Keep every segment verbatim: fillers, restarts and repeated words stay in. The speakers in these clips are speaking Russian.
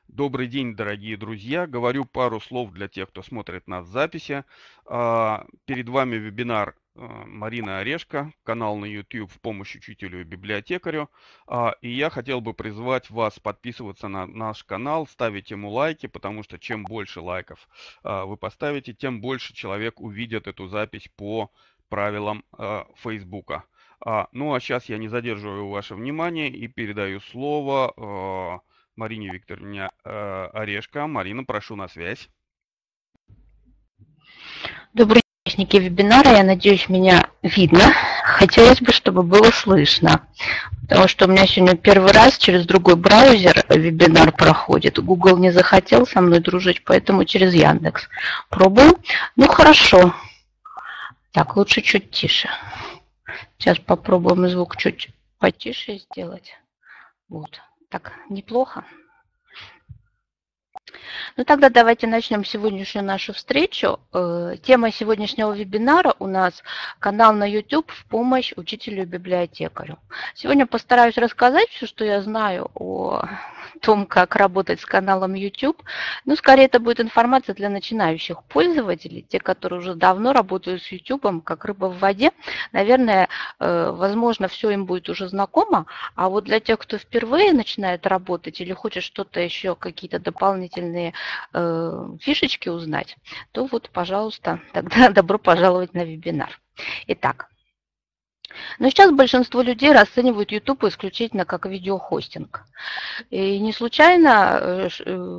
Добрый день, дорогие друзья. Говорю пару слов для тех, кто смотрит нас в записи. А, Перед вами вебинар а, Марины Орешко, канал на YouTube «В помощь учителю и библиотекарю». А, И я хотел бы призвать вас подписываться на наш канал, ставить ему лайки, потому что чем больше лайков а, вы поставите, тем больше человек увидит эту запись по правилам а, Фейсбука. А, Ну а сейчас я не задерживаю ваше внимание и передаю слово а, Марине Викторовне э, Орешко. Марина, прошу на связь. Добрый день, участники вебинара. Я надеюсь, меня видно. Хотелось бы, чтобы было слышно, потому что у меня сегодня первый раз через другой браузер вебинар проходит. Google не захотел со мной дружить, поэтому через Яндекс. Пробуем. Ну, хорошо. Так, лучше чуть тише. Сейчас попробуем звук чуть потише сделать. Вот. Так, неплохо. Ну тогда давайте начнем сегодняшнюю нашу встречу. Тема сегодняшнего вебинара у нас канал на YouTube в помощь учителю и библиотекарю. Сегодня постараюсь рассказать все, что я знаю о том, как работать с каналом YouTube. Ну, скорее, это будет информация для начинающих пользователей, те, которые уже давно работают с YouTube, как рыба в воде. Наверное, возможно, все им будет уже знакомо, а вот для тех, кто впервые начинает работать или хочет что-то еще, какие-то дополнительные э, фишечки узнать, то вот, пожалуйста, тогда добро пожаловать на вебинар. Итак, но сейчас большинство людей расценивают YouTube исключительно как видеохостинг. И не случайно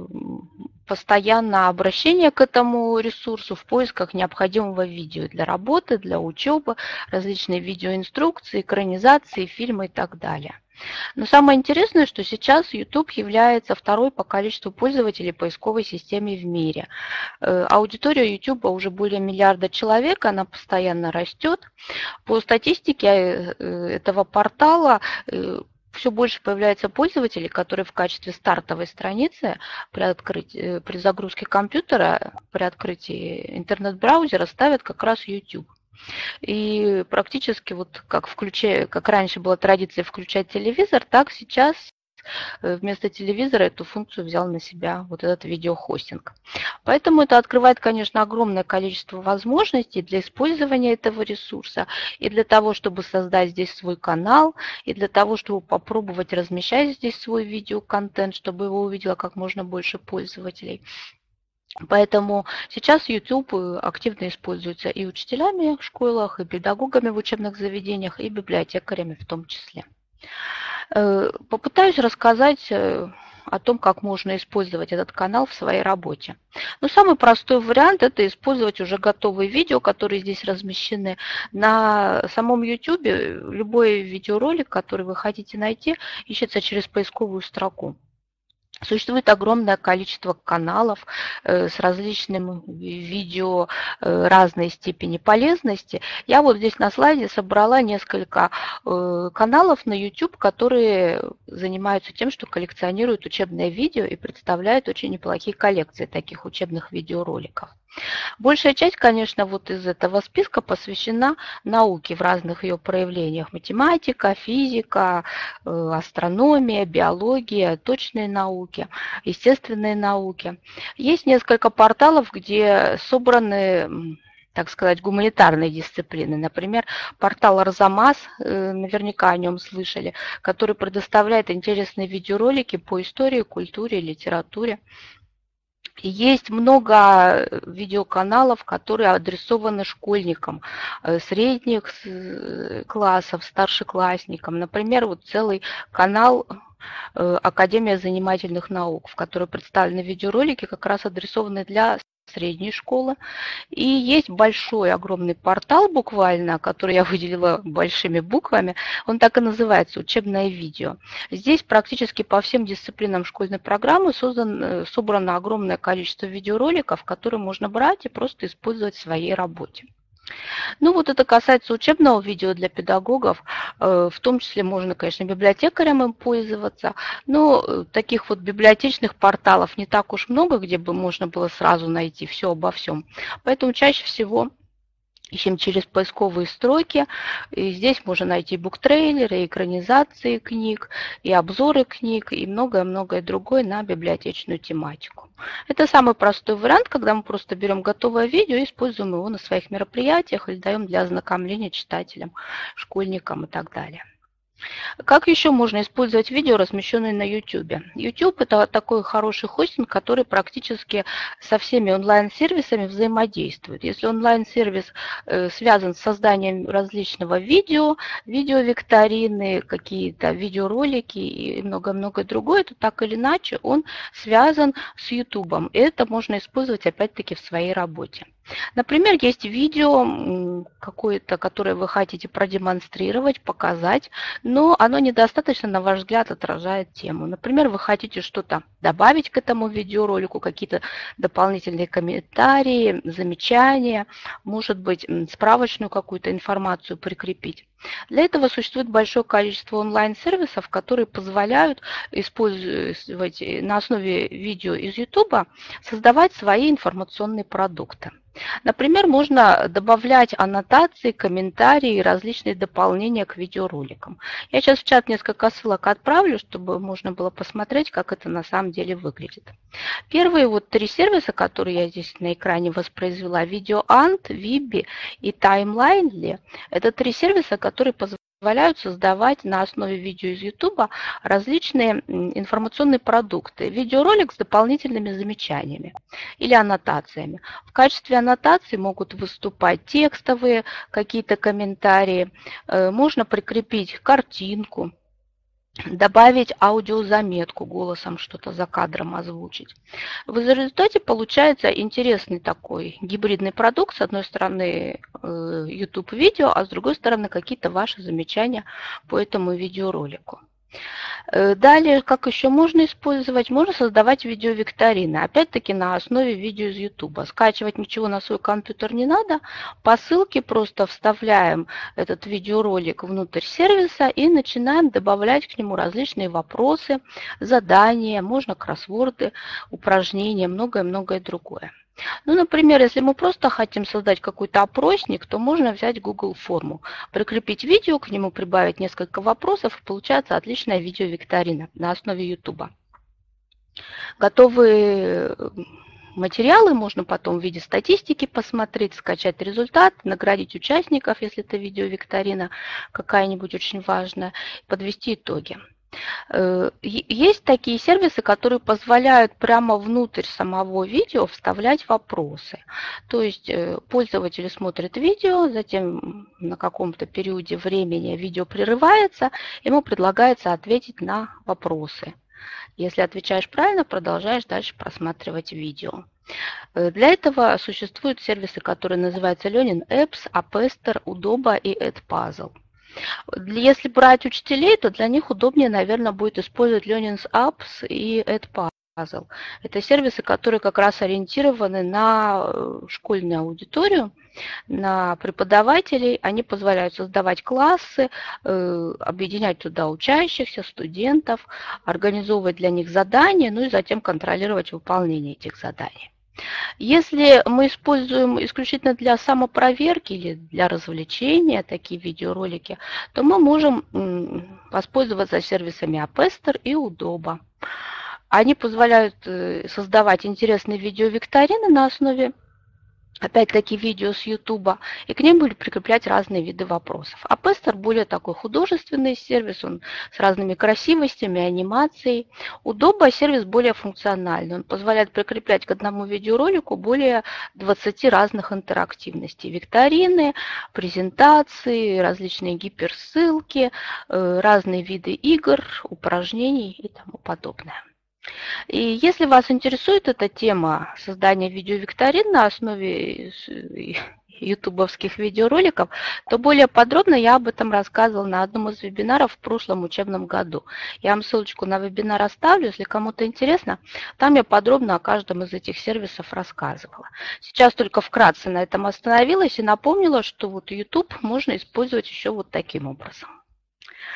постоянно обращение к этому ресурсу в поисках необходимого видео для работы, для учебы, различные видеоинструкции, экранизации, фильмы и так далее. Но самое интересное, что сейчас YouTube является второй по количеству пользователей поисковой системе в мире. Аудитория YouTube уже более миллиарда человек, она постоянно растет. По статистике этого портала все больше появляется пользователей, которые в качестве стартовой страницы при, открытии, при загрузке компьютера, при открытии интернет-браузера ставят как раз YouTube. И практически вот как, включая, как раньше была традиция включать телевизор, так сейчас вместо телевизора эту функцию взял на себя вот этот видеохостинг. Поэтому это открывает, конечно, огромное количество возможностей для использования этого ресурса и для того, чтобы создать здесь свой канал, и для того, чтобы попробовать размещать здесь свой видеоконтент, чтобы его увидело как можно больше пользователей. Поэтому сейчас YouTube активно используется и учителями в школах, и педагогами в учебных заведениях, и библиотекарями в том числе. Попытаюсь рассказать о том, как можно использовать этот канал в своей работе. Но самый простой вариант – это использовать уже готовые видео, которые здесь размещены. На самом YouTube любой видеоролик, который вы хотите найти, ищется через поисковую строку. Существует огромное количество каналов с различным видео разной степени полезности. Я вот здесь на слайде собрала несколько каналов на YouTube, которые занимаются тем, что коллекционируют учебное видео и представляют очень неплохие коллекции таких учебных видеороликов. Большая часть, конечно, вот из этого списка посвящена науке в разных ее проявлениях. Математика, физика, астрономия, биология, точные науки, естественные науки. Есть несколько порталов, где собраны, так сказать, гуманитарные дисциплины. Например, портал Арзамас, наверняка о нем слышали, который предоставляет интересные видеоролики по истории, культуре, литературе. Есть много видеоканалов, которые адресованы школьникам средних классов, старшеклассникам. Например, вот целый канал Академия занимательных наук, в которой представлены видеоролики, как раз адресованные для средней школы. И есть большой, огромный портал буквально, который я выделила большими буквами. Он так и называется «Учебное видео». Здесь практически по всем дисциплинам школьной программы создан, собрано огромное количество видеороликов, которые можно брать и просто использовать в своей работе. Ну вот это касается учебного видео для педагогов, в том числе можно, конечно, библиотекарям им пользоваться, но таких вот библиотечных порталов не так уж много, где бы можно было сразу найти все обо всем. Поэтому чаще всего Ищем через поисковые строки. И здесь можно найти буктрейлеры, экранизации книг, и обзоры книг, и многое-многое другое на библиотечную тематику. Это самый простой вариант, когда мы просто берем готовое видео и используем его на своих мероприятиях или даем для ознакомления читателям, школьникам и так далее. Как еще можно использовать видео, размещенные на YouTube? YouTube – это такой хороший хостинг, который практически со всеми онлайн-сервисами взаимодействует. Если онлайн-сервис связан с созданием различного видео, видеовикторины, какие-то видеоролики и много-много другое, то так или иначе он связан с YouTube. И это можно использовать опять-таки в своей работе. Например, есть видео какое-то, которое вы хотите продемонстрировать, показать, но оно недостаточно, на ваш взгляд, отражает тему. Например, вы хотите что-то добавить к этому видеоролику, какие-то дополнительные комментарии, замечания, может быть, справочную какую-то информацию прикрепить. Для этого существует большое количество онлайн-сервисов, которые позволяют использовать на основе видео из YouTube создавать свои информационные продукты. Например, можно добавлять аннотации, комментарии и различные дополнения к видеороликам. Я сейчас в чат несколько ссылок отправлю, чтобы можно было посмотреть, как это на самом деле выглядит. Первые вот три сервиса, которые я здесь на экране воспроизвела, VideoAnt, Vibi и Timelinely, это три сервиса, которые позволяют позволяют создавать на основе видео из YouTube различные информационные продукты. Видеоролик с дополнительными замечаниями или аннотациями. В качестве аннотаций могут выступать текстовые какие-то комментарии, можно прикрепить картинку, добавить аудиозаметку, голосом что-то за кадром озвучить. В результате получается интересный такой гибридный продукт. С одной стороны YouTube-видео, а с другой стороны какие-то ваши замечания по этому видеоролику. Далее, как еще можно использовать? Можно создавать видеовикторины. Опять-таки на основе видео из YouTube. Скачивать ничего на свой компьютер не надо. По ссылке просто вставляем этот видеоролик внутрь сервиса и начинаем добавлять к нему различные вопросы, задания, можно кроссворды, упражнения, многое-многое другое. Ну, например, если мы просто хотим создать какой-то опросник, то можно взять Google форму, прикрепить видео, к нему прибавить несколько вопросов, и получается отличная видеовикторина на основе YouTube. Готовые материалы можно потом в виде статистики посмотреть, скачать результат, наградить участников, если это видеовикторина какая-нибудь очень важная, подвести итоги. Есть такие сервисы, которые позволяют прямо внутрь самого видео вставлять вопросы. То есть пользователь смотрит видео, затем на каком-то периоде времени видео прерывается, ему предлагается ответить на вопросы. Если отвечаешь правильно, продолжаешь дальше просматривать видео. Для этого существуют сервисы, которые называются Learning Apps, Apester, Udoba и Edpuzzle. Если брать учителей, то для них удобнее, наверное, будет использовать Learning Apps и Edpuzzle. Это сервисы, которые как раз ориентированы на школьную аудиторию, на преподавателей. Они позволяют создавать классы, объединять туда учащихся, студентов, организовывать для них задания, ну и затем контролировать выполнение этих заданий. Если мы используем исключительно для самопроверки или для развлечения такие видеоролики, то мы можем воспользоваться сервисами Apester и Udoba. Они позволяют создавать интересные видеовикторины на основе, опять-таки, видео с YouTube, и к ним будут прикреплять разные виды вопросов. Apester более такой художественный сервис, он с разными красивостями, анимацией. Udoba сервис более функциональный, он позволяет прикреплять к одному видеоролику более двадцати разных интерактивностей. Викторины, презентации, различные гиперссылки, разные виды игр, упражнений и тому подобное. И если вас интересует эта тема создания видеовикторин на основе ютубовских видеороликов, то более подробно я об этом рассказывала на одном из вебинаров в прошлом учебном году. Я вам ссылочку на вебинар оставлю, если кому-то интересно. Там я подробно о каждом из этих сервисов рассказывала. Сейчас только вкратце на этом остановилась и напомнила, что вот YouTube можно использовать еще вот таким образом.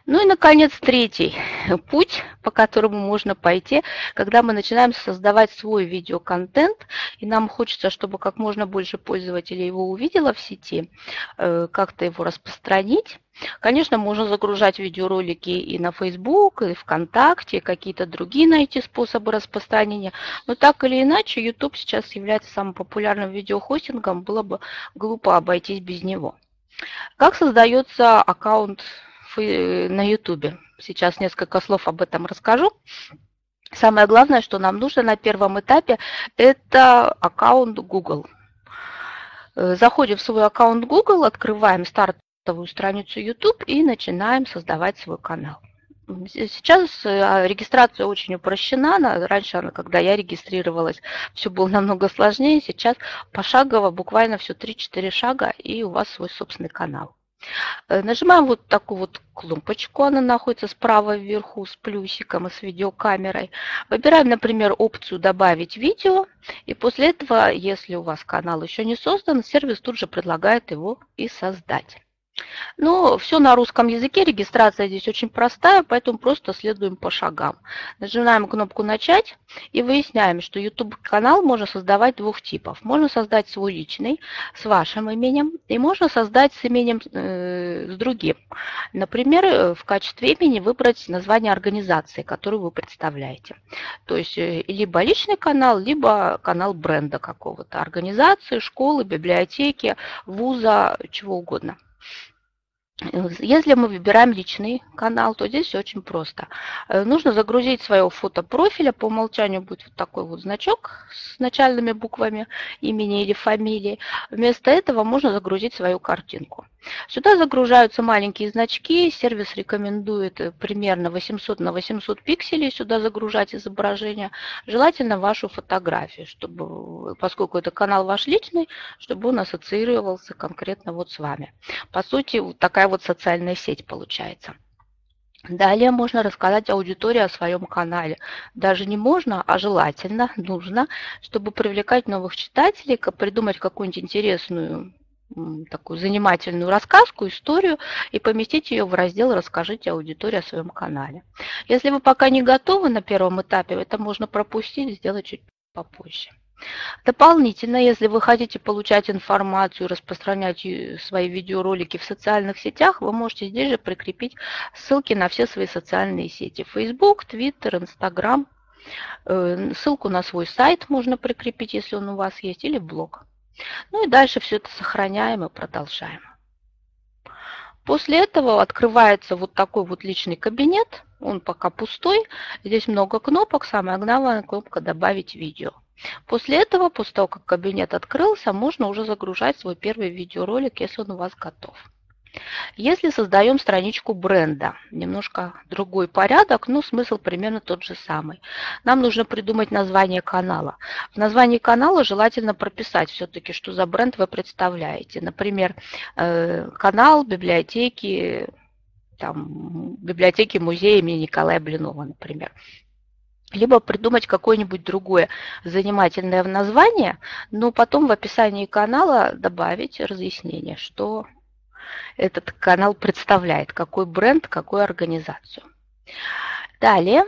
Ну и, наконец, третий путь, по которому можно пойти, когда мы начинаем создавать свой видеоконтент, и нам хочется, чтобы как можно больше пользователей его увидело в сети, как-то его распространить. Конечно, можно загружать видеоролики и на Facebook, и ВКонтакте, и какие-то другие найти способы распространения. Но так или иначе, YouTube сейчас является самым популярным видеохостингом, было бы глупо обойтись без него. Как создается аккаунт на YouTube? Сейчас несколько слов об этом расскажу. Самое главное, что нам нужно на первом этапе, это аккаунт Google. Заходим в свой аккаунт Google, открываем стартовую страницу YouTube и начинаем создавать свой канал. Сейчас регистрация очень упрощена. Раньше, когда я регистрировалась, все было намного сложнее. Сейчас пошагово, буквально все три-четыре шага, и у вас свой собственный канал. Нажимаем вот такую вот кнопочку, она находится справа вверху с плюсиком и с видеокамерой. Выбираем, например, опцию «Добавить видео», и после этого, если у вас канал еще не создан, сервис тут же предлагает его и создать. Но все на русском языке, регистрация здесь очень простая, поэтому просто следуем по шагам. Нажимаем кнопку «Начать» и выясняем, что YouTube-канал можно создавать двух типов. Можно создать свой личный с вашим именем, и можно создать с именем э, с другим. Например, в качестве имени выбрать название организации, которую вы представляете. То есть э, либо личный канал, либо канал бренда какого-то, организации, школы, библиотеки, вуза, чего угодно. Если мы выбираем личный канал, то здесь все очень просто. Нужно загрузить свое фото профиля. По умолчанию будет вот такой вот значок с начальными буквами имени или фамилии. Вместо этого можно загрузить свою картинку. Сюда загружаются маленькие значки. Сервис рекомендует примерно восемьсот на восемьсот пикселей сюда загружать изображение. Желательно вашу фотографию, чтобы, поскольку это канал ваш личный, чтобы он ассоциировался конкретно вот с вами. По сути, вот такая вот социальная сеть получается. Далее можно рассказать аудитории о своем канале. Даже не можно, а желательно, нужно, чтобы привлекать новых читателей, придумать какую-нибудь интересную, такую занимательную рассказку, историю и поместить ее в раздел «Расскажите аудитории о своем канале». Если вы пока не готовы на первом этапе, это можно пропустить, сделать чуть попозже. Дополнительно, если вы хотите получать информацию, распространять свои видеоролики в социальных сетях, вы можете здесь же прикрепить ссылки на все свои социальные сети. Facebook, Twitter, Instagram. Ссылку на свой сайт можно прикрепить, если он у вас есть, или блог. Ну и дальше все это сохраняем и продолжаем. После этого открывается вот такой вот личный кабинет. Он пока пустой. Здесь много кнопок. Самая главная кнопка «Добавить видео». После этого, после того, как кабинет открылся, можно уже загружать свой первый видеоролик, если он у вас готов. Если создаем страничку бренда, немножко другой порядок, но смысл примерно тот же самый. Нам нужно придумать название канала. В названии канала желательно прописать все-таки, что за бренд вы представляете. Например, канал библиотеки, там, библиотеки музея имени Николая Блинова, например. Либо придумать какое-нибудь другое занимательное название, но потом в описании канала добавить разъяснение, что этот канал представляет, какой бренд, какую организацию. Далее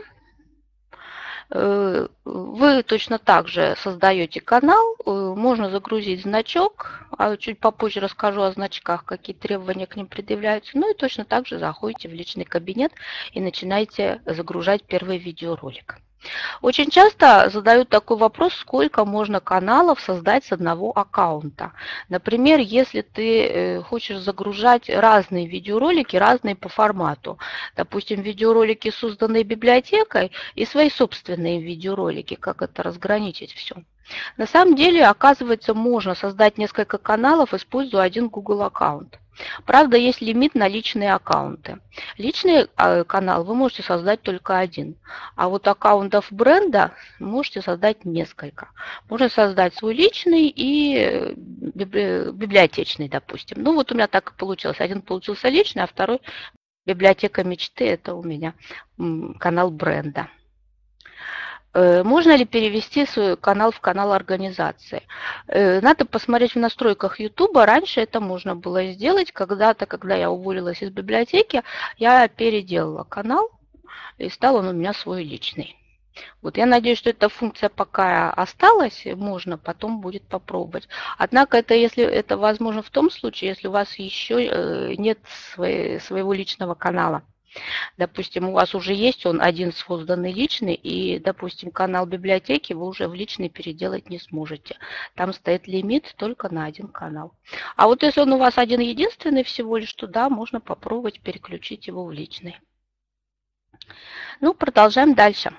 вы точно так же создаете канал, можно загрузить значок, а чуть попозже расскажу о значках, какие требования к ним предъявляются. Ну и точно так же заходите в личный кабинет и начинаете загружать первый видеоролик. Очень часто задают такой вопрос, сколько можно каналов создать с одного аккаунта. Например, если ты хочешь загружать разные видеоролики, разные по формату. Допустим, видеоролики, созданные библиотекой, и свои собственные видеоролики, как это разграничить все. На самом деле, оказывается, можно создать несколько каналов, используя один Google аккаунт. Правда, есть лимит на личные аккаунты. Личный канал вы можете создать только один, а вот аккаунтов бренда можете создать несколько. Можно создать свой личный и библиотечный, допустим. Ну вот у меня так и получилось. Один получился личный, а второй библиотека мечты. Это у меня канал бренда. Можно ли перевести свой канал в канал организации? Надо посмотреть в настройках YouTube. Раньше это можно было сделать. Когда-то, когда я уволилась из библиотеки, я переделала канал, и стал он у меня свой личный. Вот я надеюсь, что эта функция пока осталась, можно потом будет попробовать. Однако это, если это возможно в том случае, если у вас еще нет своей, своего личного канала. Допустим, у вас уже есть он один созданный личный, и, допустим, канал библиотеки вы уже в личный переделать не сможете. Там стоит лимит только на один канал. А вот если он у вас один единственный всего лишь, то да, можно попробовать переключить его в личный. Ну, продолжаем дальше.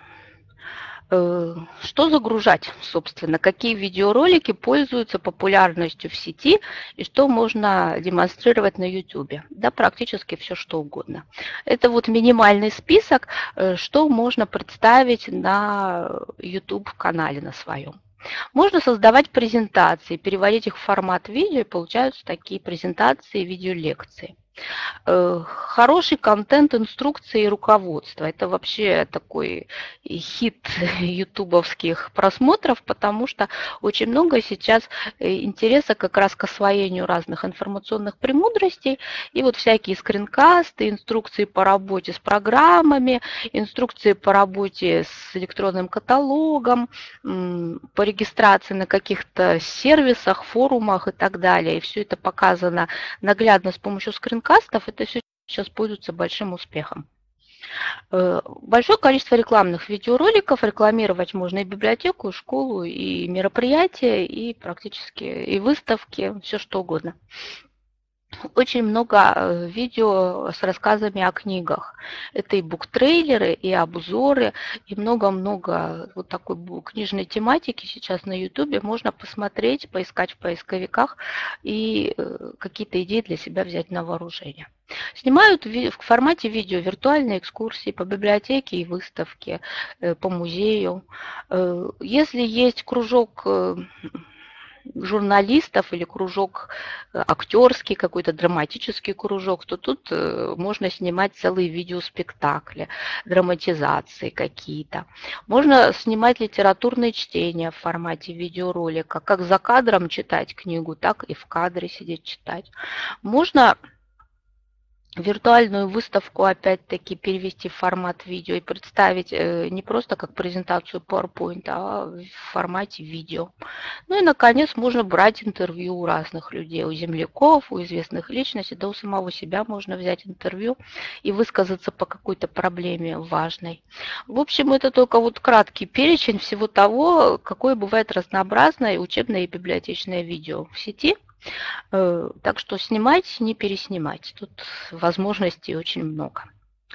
Что загружать, собственно, какие видеоролики пользуются популярностью в сети и что можно демонстрировать на YouTube. Да, практически все, что угодно. Это вот минимальный список, что можно представить на YouTube-канале на своем. Можно создавать презентации, переводить их в формат видео, и получаются такие презентации, видеолекции. Хороший контент, инструкции и руководство. Это вообще такой хит ютубовских просмотров, потому что очень много сейчас интереса как раз к освоению разных информационных премудростей. И вот всякие скринкасты, инструкции по работе с программами, инструкции по работе с электронным каталогом, по регистрации на каких-то сервисах, форумах и так далее. И все это показано наглядно с помощью скринкастов. Это все сейчас пользуется большим успехом. Большое количество рекламных видеороликов. Рекламировать можно и библиотеку, и школу, и мероприятия, и практически и выставки, все что угодно. Очень много видео с рассказами о книгах. Это и буктрейлеры, и обзоры, и много-много вот такой книжной тематики сейчас на YouTube. Можно посмотреть, поискать в поисковиках и какие-то идеи для себя взять на вооружение. Снимают в формате видео виртуальные экскурсии по библиотеке и выставке, по музею. Если есть кружок журналистов или кружок актерский, какой-то драматический кружок, то тут можно снимать целые видеоспектакли, драматизации какие-то. Можно снимать литературные чтения в формате видеоролика, как за кадром читать книгу, так и в кадре сидеть читать. Можно виртуальную выставку опять-таки перевести в формат видео и представить не просто как презентацию PowerPoint, а в формате видео. Ну и, наконец, можно брать интервью у разных людей, у земляков, у известных личностей, да у самого себя можно взять интервью и высказаться по какой-то проблеме важной. В общем, это только вот краткий перечень всего того, какое бывает разнообразное учебное и библиотечное видео в сети. Так что снимать, не переснимать. Тут возможностей очень много.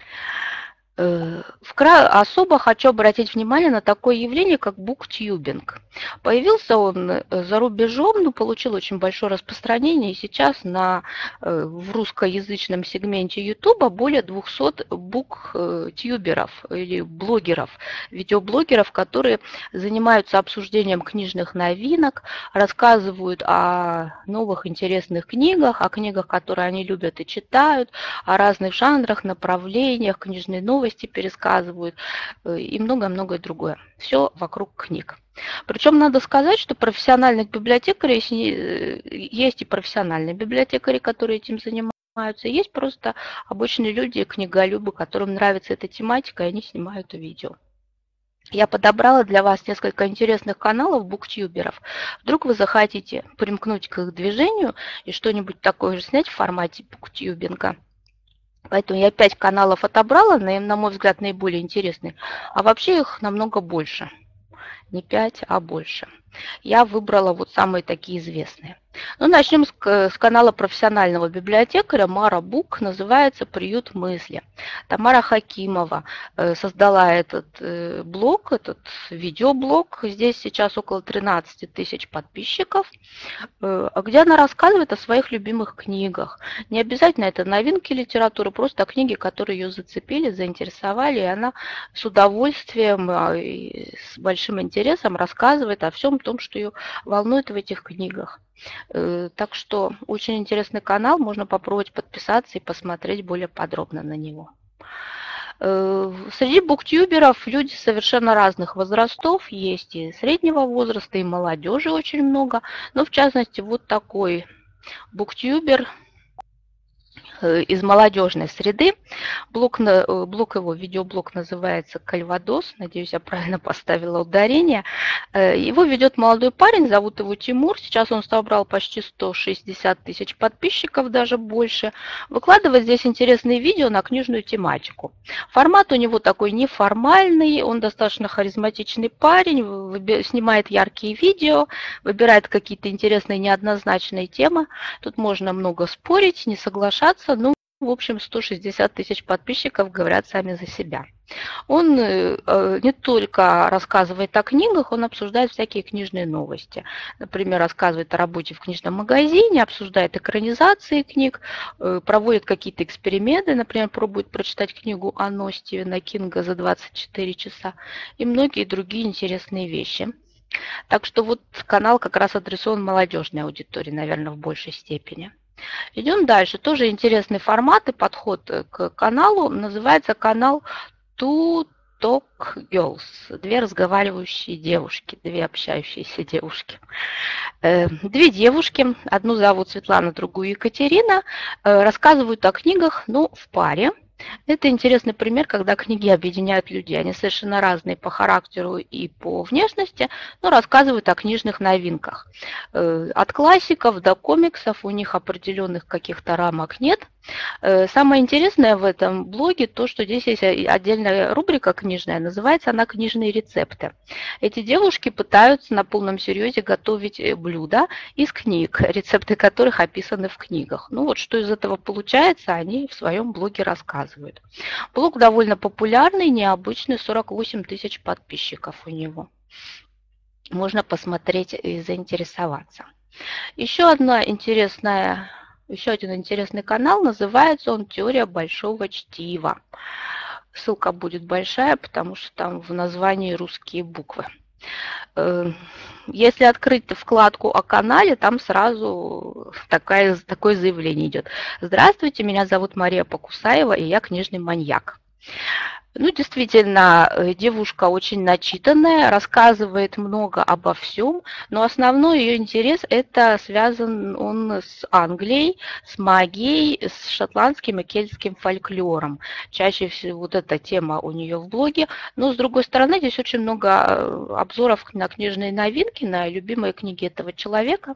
Особо хочу обратить внимание на такое явление, как буктюбинг. Появился он за рубежом, но получил очень большое распространение. И сейчас на, в русскоязычном сегменте YouTube более двухсот буктюберов или блогеров, видеоблогеров, которые занимаются обсуждением книжных новинок, рассказывают о новых интересных книгах, о книгах, которые они любят и читают, о разных жанрах, направлениях, книжной новости пересказывают и многое-многое другое. Все вокруг книг. Причем надо сказать, что профессиональных библиотекарей есть и профессиональные библиотекари, которые этим занимаются, есть просто обычные люди, книголюбы, которым нравится эта тематика, и они снимают видео. Я подобрала для вас несколько интересных каналов буктюберов. Вдруг вы захотите примкнуть к их движению и что-нибудь такое же снять в формате буктюбинга. Поэтому я пять каналов отобрала, на мой взгляд, наиболее интересные. А вообще их намного больше. Не пять, а больше. Я выбрала вот самые такие известные. Ну, начнем с, с канала профессионального библиотекаря Мара Бук, называется «Приют мысли». Тамара Хакимова э, создала этот э, блог, этот видеоблог. Здесь сейчас около тринадцати тысяч подписчиков, э, где она рассказывает о своих любимых книгах. Не обязательно это новинки литературы, просто книги, которые ее зацепили, заинтересовали, и она с удовольствием э, и с большим интересом рассказывает о всем том, что ее волнует в этих книгах. Так что очень интересный канал, можно попробовать подписаться и посмотреть более подробно на него. Среди буктюберов люди совершенно разных возрастов, есть и среднего возраста, и молодежи очень много, но в частности вот такой буктюбер из молодежной среды. Блог, блог его, видеоблог называется «Кальвадос». Надеюсь, я правильно поставила ударение. Его ведет молодой парень, зовут его Тимур. Сейчас он собрал почти сто шестьдесят тысяч подписчиков, даже больше. Выкладывает здесь интересные видео на книжную тематику. Формат у него такой неформальный, он достаточно харизматичный парень, снимает яркие видео, выбирает какие-то интересные неоднозначные темы. Тут можно много спорить, не соглашаться. Ну, в общем, сто шестьдесят тысяч подписчиков говорят сами за себя. Он э, не только рассказывает о книгах, он обсуждает всякие книжные новости. Например, рассказывает о работе в книжном магазине, обсуждает экранизации книг, э, проводит какие-то эксперименты, например, пробует прочитать книгу Анно Стивена Кинга за двадцать четыре часа и многие другие интересные вещи. Так что вот канал как раз адресован молодежной аудитории, наверное, в большей степени. Идем дальше. Тоже интересный формат и подход к каналу. Называется канал Two Talk Girls. Две разговаривающие девушки, две общающиеся девушки. Две девушки, одну зовут Светлана, другую Екатерина, рассказывают о книгах, но в паре. Это интересный пример, когда книги объединяют людей. Они совершенно разные по характеру и по внешности, но рассказывают о книжных новинках. От классиков до комиксов, у них определенных каких-то рамок нет. Самое интересное в этом блоге то, что здесь есть отдельная рубрика книжная, называется она «Книжные рецепты». Эти девушки пытаются на полном серьезе готовить блюда из книг, рецепты которых описаны в книгах. Ну вот что из этого получается, они в своем блоге рассказывают. Блог довольно популярный, необычный, сорок восемь тысяч подписчиков у него. Можно посмотреть и заинтересоваться. Еще одна интересная... Еще один интересный канал, называется он «Теория большого чтива». Ссылка будет большая, потому что там в названии русские буквы. Если открыть вкладку о канале, там сразу такое, такое заявление идет. Здравствуйте, меня зовут Мария Покусаева, и я книжный маньяк. Ну, действительно, девушка очень начитанная, рассказывает много обо всем, но основной ее интерес это связан он с Англией, с магией, с шотландским и кельтским фольклором. Чаще всего вот эта тема у нее в блоге, но с другой стороны здесь очень много обзоров на книжные новинки, на любимые книги этого человека.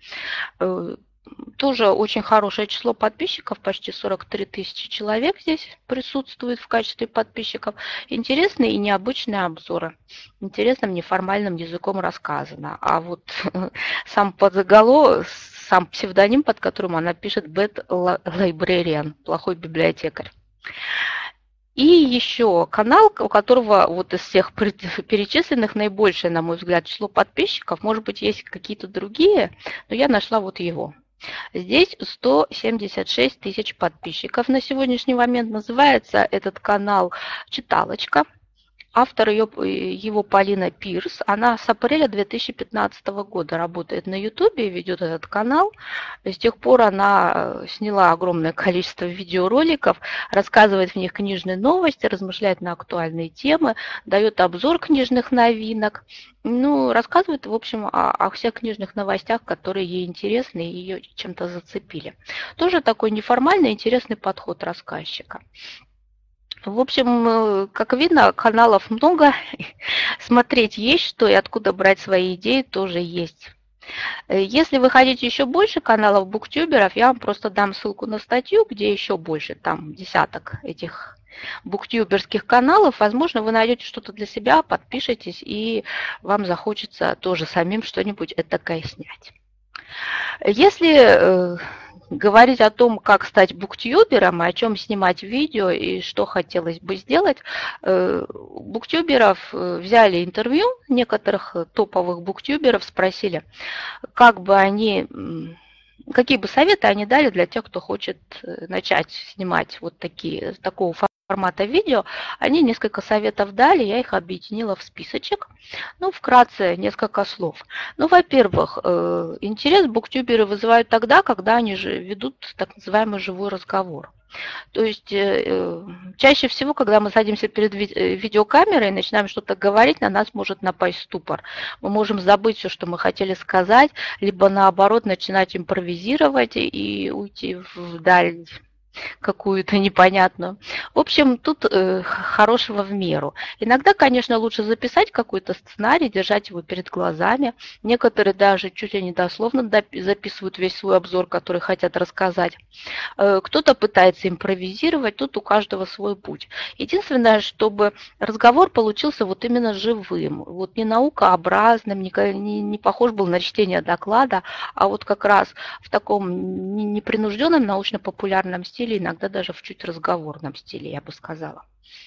Тоже очень хорошее число подписчиков, почти сорок три тысячи человек здесь присутствует в качестве подписчиков. Интересные и необычные обзоры. Интересным неформальным языком рассказано. А вот сам подзаголовок, сам псевдоним, под которым она пишет Bad Librarian, плохой библиотекарь. И еще канал, у которого вот из всех перечисленных наибольшее, на мой взгляд, число подписчиков. Может быть, есть какие-то другие, но я нашла вот его. Здесь сто семьдесят шесть тысяч подписчиков на сегодняшний момент. Называется этот канал «Читалочка». Автор ее, его Полина Пирс. Она с апреля две тысячи пятнадцатого года работает на ютубе и ведет этот канал. С тех пор она сняла огромное количество видеороликов, рассказывает в них книжные новости, размышляет на актуальные темы, дает обзор книжных новинок. Ну, рассказывает, в общем, о, о всех книжных новостях, которые ей интересны и ее чем-то зацепили. Тоже такой неформальный, интересный подход рассказчика. В общем, как видно, каналов много, смотреть есть что и откуда брать свои идеи тоже есть. Если вы хотите еще больше каналов буктюберов, я вам просто дам ссылку на статью, где еще больше, там десяток этих буктюберских каналов. Возможно, вы найдете что-то для себя, подпишитесь и вам захочется тоже самим что-нибудь этакое снять. Если говорить о том, как стать буктюбером, и о чем снимать видео и что хотелось бы сделать, буктюберов взяли интервью, некоторых топовых буктюберов спросили, как бы они, какие бы советы они дали для тех, кто хочет начать снимать вот такие, такого формата видео. Они несколько советов дали, я их объединила в списочек. Ну, вкратце, несколько слов. Ну, во-первых, интерес буктюберы вызывают тогда, когда они же ведут так называемый живой разговор. То есть чаще всего, когда мы садимся перед видеокамерой и начинаем что-то говорить, на нас может напасть ступор. Мы можем забыть все, что мы хотели сказать, либо наоборот начинать импровизировать и уйти вдаль какую-то непонятную. В общем, тут э, хорошего в меру. Иногда, конечно, лучше записать какой-то сценарий, держать его перед глазами. Некоторые даже чуть ли не дословно записывают весь свой обзор, который хотят рассказать. Э, кто-то пытается импровизировать, тут у каждого свой путь. Единственное, чтобы разговор получился вот именно живым, вот не наукообразным, не, не, не похож был на чтение доклада, а вот как раз в таком непринужденном научно-популярном стиле, иногда даже в чуть разговорном стиле, я бы сказала.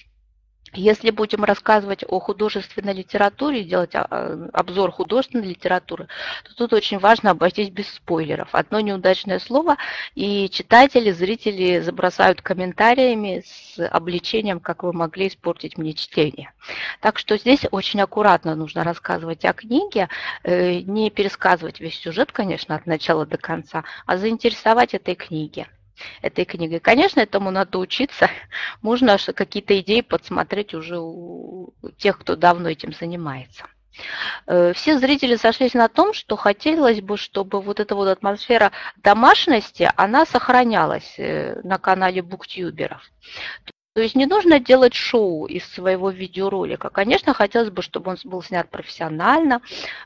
Если будем рассказывать о художественной литературе, делать обзор художественной литературы, то тут очень важно обойтись без спойлеров. Одно неудачное слово, и читатели, зрители забросают комментариями с обличением, как вы могли испортить мне чтение. Так что здесь очень аккуратно нужно рассказывать о книге, не пересказывать весь сюжет, конечно, от начала до конца, а заинтересовать этой книге. этой книгой. Конечно, этому надо учиться. Можно какие-то идеи подсмотреть уже у тех, кто давно этим занимается. Все зрители сошлись на том, что хотелось бы, чтобы вот эта вот атмосфера домашности, она сохранялась на канале буктюберов. То есть не нужно делать шоу из своего видеоролика. Конечно, хотелось бы, чтобы он был снят профессионально,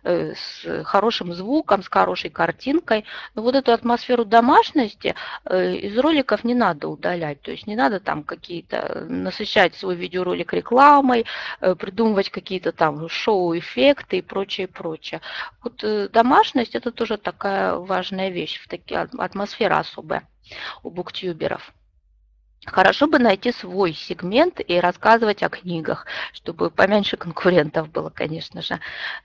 с хорошим звуком, с хорошей картинкой. Но вот эту атмосферу домашности из роликов не надо удалять. То есть не надо там какие-то насыщать свой видеоролик рекламой, придумывать какие-то там шоу-эффекты и прочее, прочее. Вот домашность – это тоже такая важная вещь, такая атмосфера особая у буктюберов. Хорошо бы найти свой сегмент и рассказывать о книгах, чтобы поменьше конкурентов было, конечно же.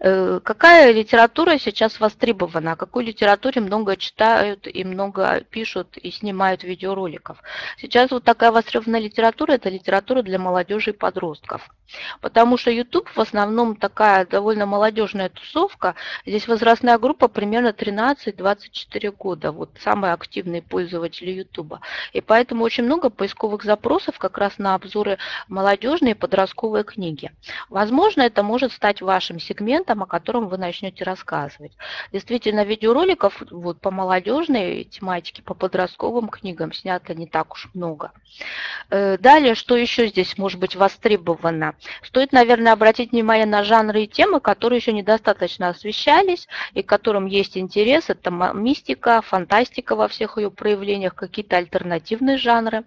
Какая литература сейчас востребована? О какой литературе много читают и много пишут и снимают видеороликов? Сейчас вот такая востребованная литература – это литература для молодежи и подростков. Потому что YouTube в основном такая довольно молодежная тусовка. Здесь возрастная группа примерно тринадцать-двадцать четыре года. Вот самые активные пользователи YouTube. И поэтому очень много поисковых запросов как раз на обзоры молодежные и подростковые книги. Возможно, это может стать вашим сегментом, о котором вы начнете рассказывать. Действительно, видеороликов вот, по молодежной тематике, по подростковым книгам снято не так уж много. Далее, что еще здесь может быть востребовано? Стоит, наверное, обратить внимание на жанры и темы, которые еще недостаточно освещались и к которым есть интерес. Это мистика, фантастика во всех ее проявлениях, какие-то альтернативные жанры.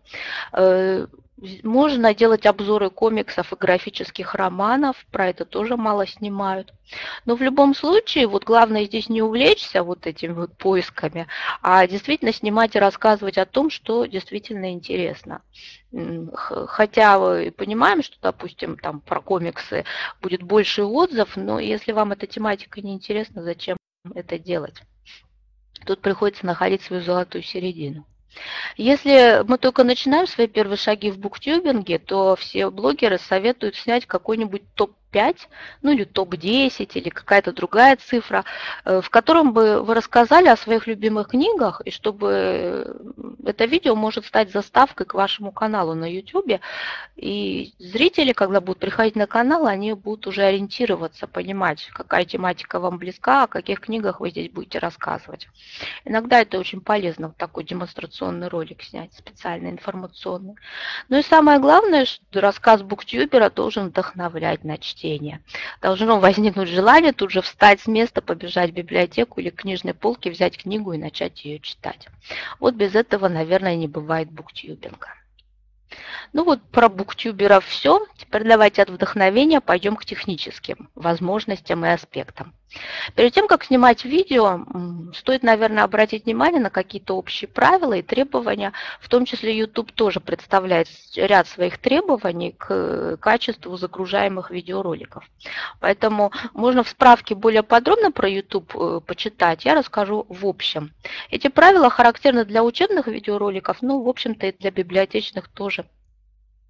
Можно делать обзоры комиксов и графических романов, про это тоже мало снимают. Но в любом случае, вот главное здесь не увлечься вот этими вот поисками, а действительно снимать и рассказывать о том, что действительно интересно. Хотя мы понимаем, что, допустим, там про комиксы будет больше отзывов, но если вам эта тематика не интересна, зачем это делать? Тут приходится находить свою золотую середину. Если мы только начинаем свои первые шаги в буктюбинге, то все блогеры советуют снять какой-нибудь топ пять, ну или топ десять, или какая-то другая цифра, в котором бы вы рассказали о своих любимых книгах, и чтобы это видео может стать заставкой к вашему каналу на YouTube, и зрители, когда будут приходить на канал, они будут уже ориентироваться, понимать, какая тематика вам близка, о каких книгах вы здесь будете рассказывать. Иногда это очень полезно, вот такой демонстрационный ролик снять, специально информационный. Ну и самое главное, что рассказ буктюбера должен вдохновлять на чтение. Должно возникнуть желание тут же встать с места, побежать в библиотеку или к книжной полке, взять книгу и начать ее читать. Вот без этого, наверное, не бывает буктюбинга. Ну вот про буктюберов все. Теперь давайте от вдохновения пойдем к техническим возможностям и аспектам. Перед тем, как снимать видео, стоит, наверное, обратить внимание на какие-то общие правила и требования. В том числе YouTube тоже представляет ряд своих требований к качеству загружаемых видеороликов. Поэтому можно в справке более подробно про YouTube почитать. Я расскажу в общем. Эти правила характерны для учебных видеороликов, но, в общем-то, и для библиотечных тоже.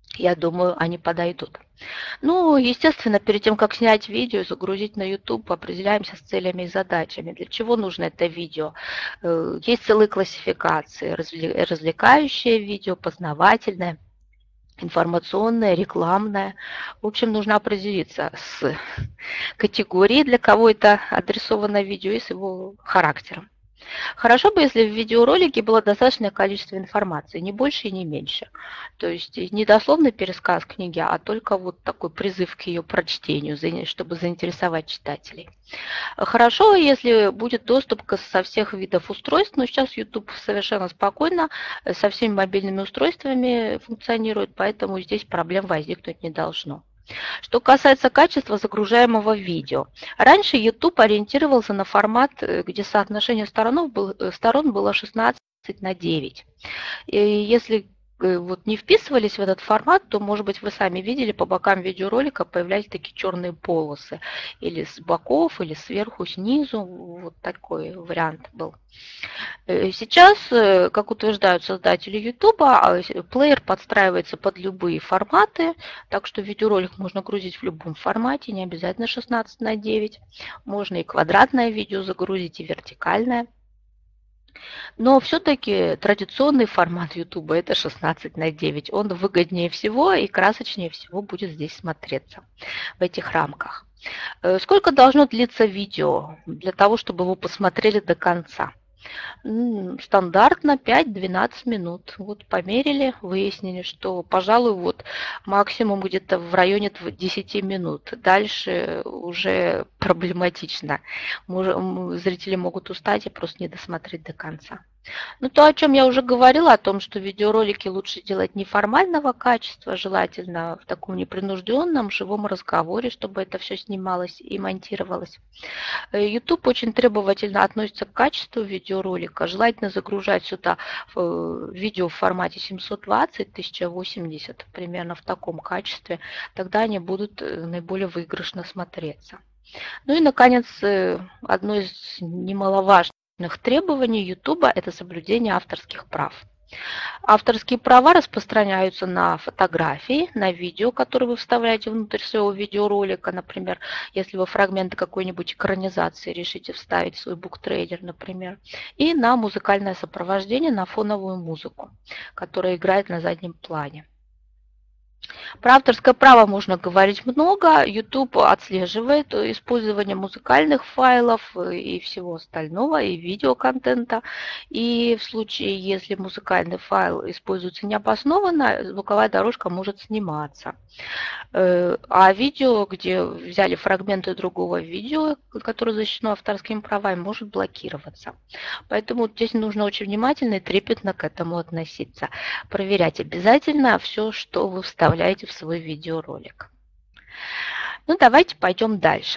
Я думаю, они подойдут. Ну, естественно, перед тем, как снять видео и загрузить на YouTube, определяемся с целями и задачами. Для чего нужно это видео? Есть целые классификации. Развлекающее видео, познавательное, информационное, рекламное. В общем, нужно определиться с категорией, для кого это адресовано видео, и с его характером. Хорошо бы, если в видеоролике было достаточное количество информации, не больше и не меньше. То есть не дословный пересказ книги, а только вот такой призыв к ее прочтению, чтобы заинтересовать читателей. Хорошо, если будет доступ со всех видов устройств, но сейчас YouTube совершенно спокойно со всеми мобильными устройствами функционирует, поэтому здесь проблем возникнуть не должно. Что касается качества загружаемого видео. Раньше YouTube ориентировался на формат, где соотношение сторон было шестнадцать на девять. И если вот не вписывались в этот формат, то, может быть, вы сами видели, по бокам видеоролика появлялись такие черные полосы. Или с боков, или сверху, снизу. Вот такой вариант был. Сейчас, как утверждают создатели YouTube, плеер подстраивается под любые форматы, так что видеоролик можно грузить в любом формате, не обязательно шестнадцать на девять. Можно и квадратное видео загрузить, и вертикальное. Но все-таки традиционный формат YouTube это шестнадцать на девять. Он выгоднее всего и красочнее всего будет здесь смотреться в этих рамках. Сколько должно длиться видео для того, чтобы вы посмотрели до конца? Стандартно пять-двенадцать минут. Вот померили, выяснили, что, пожалуй, вот максимум где-то в районе десяти минут. Дальше уже проблематично. Зрители могут устать и просто не досмотреть до конца. Ну, то, о чем я уже говорила, о том, что видеоролики лучше делать неформального качества, желательно в таком непринужденном, живом разговоре, чтобы это все снималось и монтировалось. YouTube очень требовательно относится к качеству видеоролика. Желательно загружать сюда видео в формате семьсот двадцать тысяча восемьдесят, примерно в таком качестве. Тогда они будут наиболее выигрышно смотреться. Ну и, наконец, одно из немаловажных требований YouTube – это соблюдение авторских прав. Авторские права распространяются на фотографии, на видео, которые вы вставляете внутрь своего видеоролика. Например, если вы фрагменты какой-нибудь экранизации решите вставить в свой буктрейлер, например. И на музыкальное сопровождение, на фоновую музыку, которая играет на заднем плане. Про авторское право можно говорить много. YouTube отслеживает использование музыкальных файлов и всего остального, и видеоконтента. И в случае, если музыкальный файл используется необоснованно, звуковая дорожка может сниматься. А видео, где взяли фрагменты другого видео, которое защищено авторскими правами, может блокироваться. Поэтому здесь нужно очень внимательно и трепетно к этому относиться. Проверять обязательно все, что вы вставляете в свой видеоролик. Ну, давайте пойдем дальше.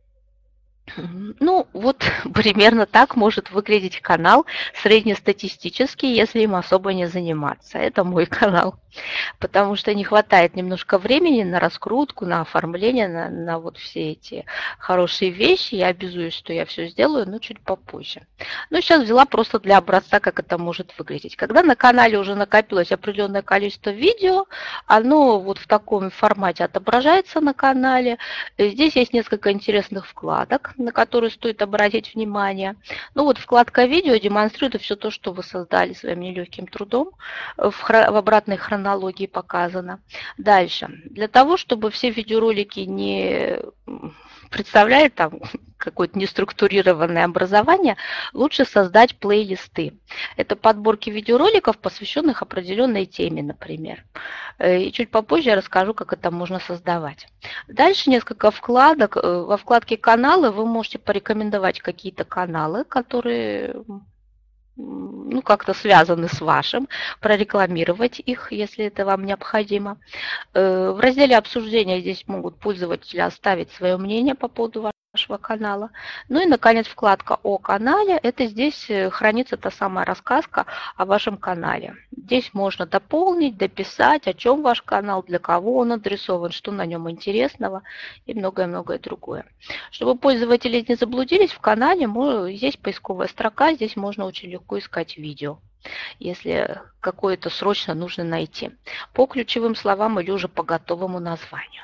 Ну, вот примерно так может выглядеть канал среднестатистический, если им особо не заниматься. Это мой канал, потому что не хватает немножко времени на раскрутку, на оформление, на, на вот все эти хорошие вещи. Я обязуюсь, что я все сделаю, но чуть попозже. Ну, сейчас взяла просто для образца, как это может выглядеть. Когда на канале уже накопилось определенное количество видео, оно вот в таком формате отображается на канале. Здесь есть несколько интересных вкладок, на которые стоит обратить внимание. Ну вот вкладка видео демонстрирует все то, что вы создали своим нелегким трудом. В, хро- в обратной хронологии показано. Дальше. Для того, чтобы все видеоролики не представляли там какое-то неструктурированное образование, лучше создать плейлисты. Это подборки видеороликов, посвященных определенной теме, например. И чуть попозже я расскажу, как это можно создавать. Дальше несколько вкладок. Во вкладке «Каналы» вы можете порекомендовать какие-то каналы, которые ну, как-то связаны с вашим, прорекламировать их, если это вам необходимо. В разделе обсуждения здесь могут пользователи оставить свое мнение по поводу вашего канала. Ну и, наконец, вкладка «О канале». Это здесь хранится та самая рассказка о вашем канале. Здесь можно дополнить, дописать, о чем ваш канал, для кого он адресован, что на нем интересного и многое-многое другое. Чтобы пользователи не заблудились в канале, здесь поисковая строка, здесь можно очень легко искать видео. если какое-то срочно нужно найти, по ключевым словам или уже по готовому названию.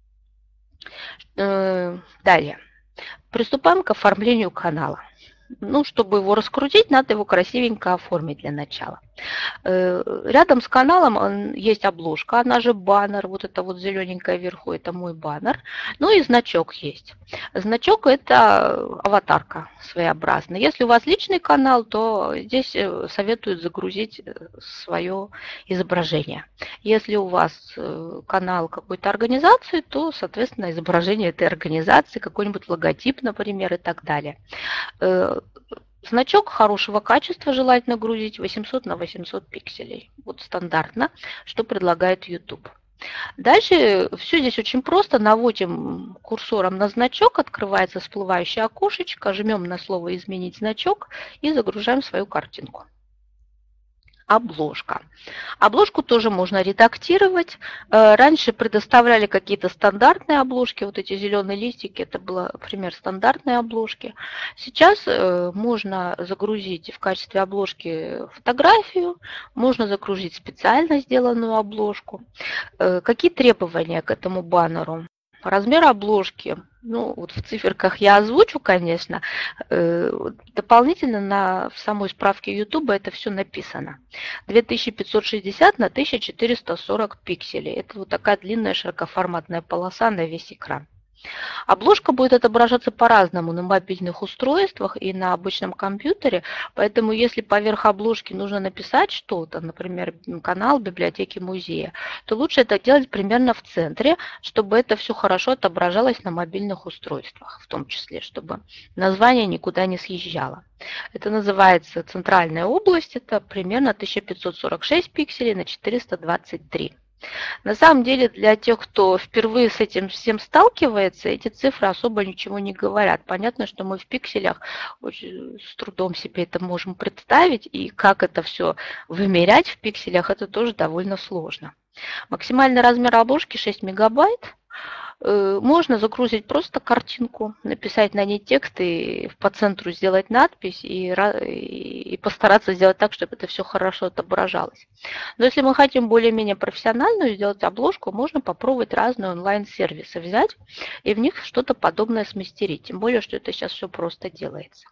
Далее. Приступаем к оформлению канала. Ну, чтобы его раскрутить, надо его красивенько оформить для начала. Рядом с каналом есть обложка, она же баннер, вот это вот зелененькое вверху, это мой баннер. Ну и значок есть. Значок – это аватарка своеобразная. Если у вас личный канал, то здесь советуют загрузить свое изображение. Если у вас канал какой-то организации, то, соответственно, изображение этой организации, какой-нибудь логотип, например, и так далее. Значок хорошего качества желательно грузить восемьсот на восемьсот пикселей. Вот стандартно, что предлагает YouTube. Дальше все здесь очень просто. Наводим курсором на значок, открывается всплывающее окошечко, жмем на слово «Изменить значок» и загружаем свою картинку. Обложка. Обложку тоже можно редактировать. Раньше предоставляли какие-то стандартные обложки. Вот эти зеленые листики, это был пример стандартной обложки. Сейчас можно загрузить в качестве обложки фотографию, можно загрузить специально сделанную обложку. Какие требования к этому баннеру? Размер обложки, ну вот в циферках я озвучу, конечно, дополнительно на, в самой справке YouTube это все написано. две тысячи пятьсот шестьдесят на тысяча четыреста сорок пикселей. Это вот такая длинная широкоформатная полоса на весь экран. Обложка будет отображаться по-разному на мобильных устройствах и на обычном компьютере, поэтому если поверх обложки нужно написать что-то, например, канал библиотеки музея, то лучше это делать примерно в центре, чтобы это все хорошо отображалось на мобильных устройствах, в том числе, чтобы название никуда не съезжало. Это называется центральная область, это примерно тысяча пятьсот сорок шесть пикселей на четыреста двадцать три. На самом деле, для тех, кто впервые с этим всем сталкивается, эти цифры особо ничего не говорят. Понятно, что мы в пикселях очень с трудом себе это можем представить, и как это все вымерять в пикселях, это тоже довольно сложно. Максимальный размер обложки шесть мегабайт. Можно загрузить просто картинку, написать на ней текст и по центру сделать надпись и, и постараться сделать так, чтобы это все хорошо отображалось. Но если мы хотим более-менее профессиональную сделать обложку, можно попробовать разные онлайн-сервисы взять и в них что-то подобное смастерить. Тем более, что это сейчас все просто делается.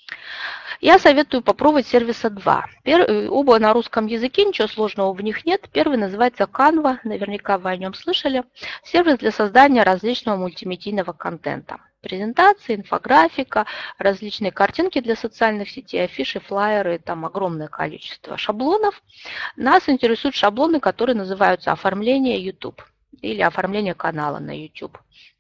Я советую попробовать сервиса два. Оба на русском языке, ничего сложного в них нет. Первый называется Canva, наверняка вы о нем слышали. Сервис для создания различного мультимедийного контента. Презентации, инфографика, различные картинки для социальных сетей, афиши, флаеры, там огромное количество шаблонов. Нас интересуют шаблоны, которые называются оформление YouTube или оформление канала на YouTube.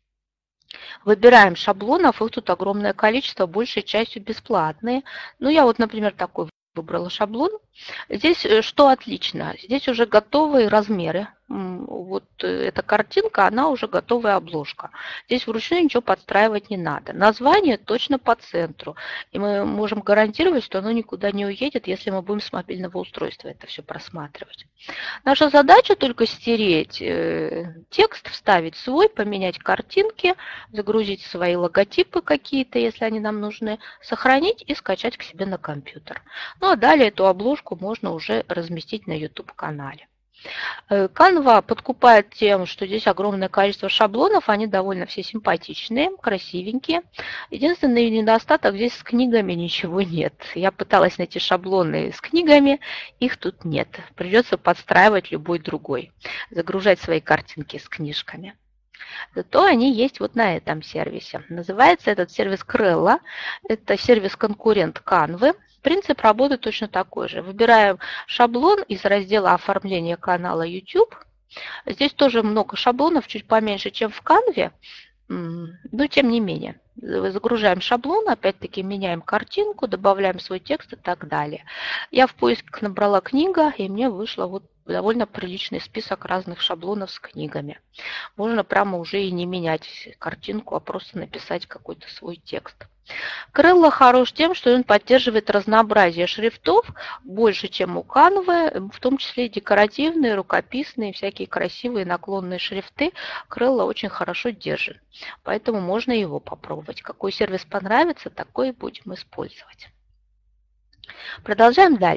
Выбираем шаблонов, их тут огромное количество, большей частью бесплатные. Ну, я вот, например, такой выбрала шаблон. Здесь что отлично? Здесь уже готовые размеры. Вот эта картинка, она уже готовая обложка. Здесь вручную ничего подстраивать не надо. Название точно по центру. И мы можем гарантировать, что оно никуда не уедет, если мы будем с мобильного устройства это все просматривать. Наша задача только стереть текст, вставить свой, поменять картинки, загрузить свои логотипы какие-то, если они нам нужны, сохранить и скачать к себе на компьютер. Ну а далее эту обложку можно уже разместить на YouTube-канале. Canva подкупает тем, что здесь огромное количество шаблонов, они довольно все симпатичные, красивенькие. Единственный недостаток, здесь с книгами ничего нет. Я пыталась найти шаблоны с книгами, их тут нет. Придется подстраивать любой другой, загружать свои картинки с книжками. Зато они есть вот на этом сервисе. Называется этот сервис Крелла. Это сервис-конкурент Canva. Принцип работы точно такой же. Выбираем шаблон из раздела оформления канала YouTube. Здесь тоже много шаблонов, чуть поменьше, чем в Canva, но тем не менее. Загружаем шаблон, опять-таки меняем картинку, добавляем свой текст и так далее. Я в поиск набрала книга, и мне вышло вот довольно приличный список разных шаблонов с книгами. Можно прямо уже и не менять картинку, а просто написать какой-то свой текст. Крелла хорош тем, что он поддерживает разнообразие шрифтов больше, чем у Canva, в том числе и декоративные, рукописные, всякие красивые наклонные шрифты. Крелла очень хорошо держит, поэтому можно его попробовать. Какой сервис понравится, такой и будем использовать. Продолжаем дальше.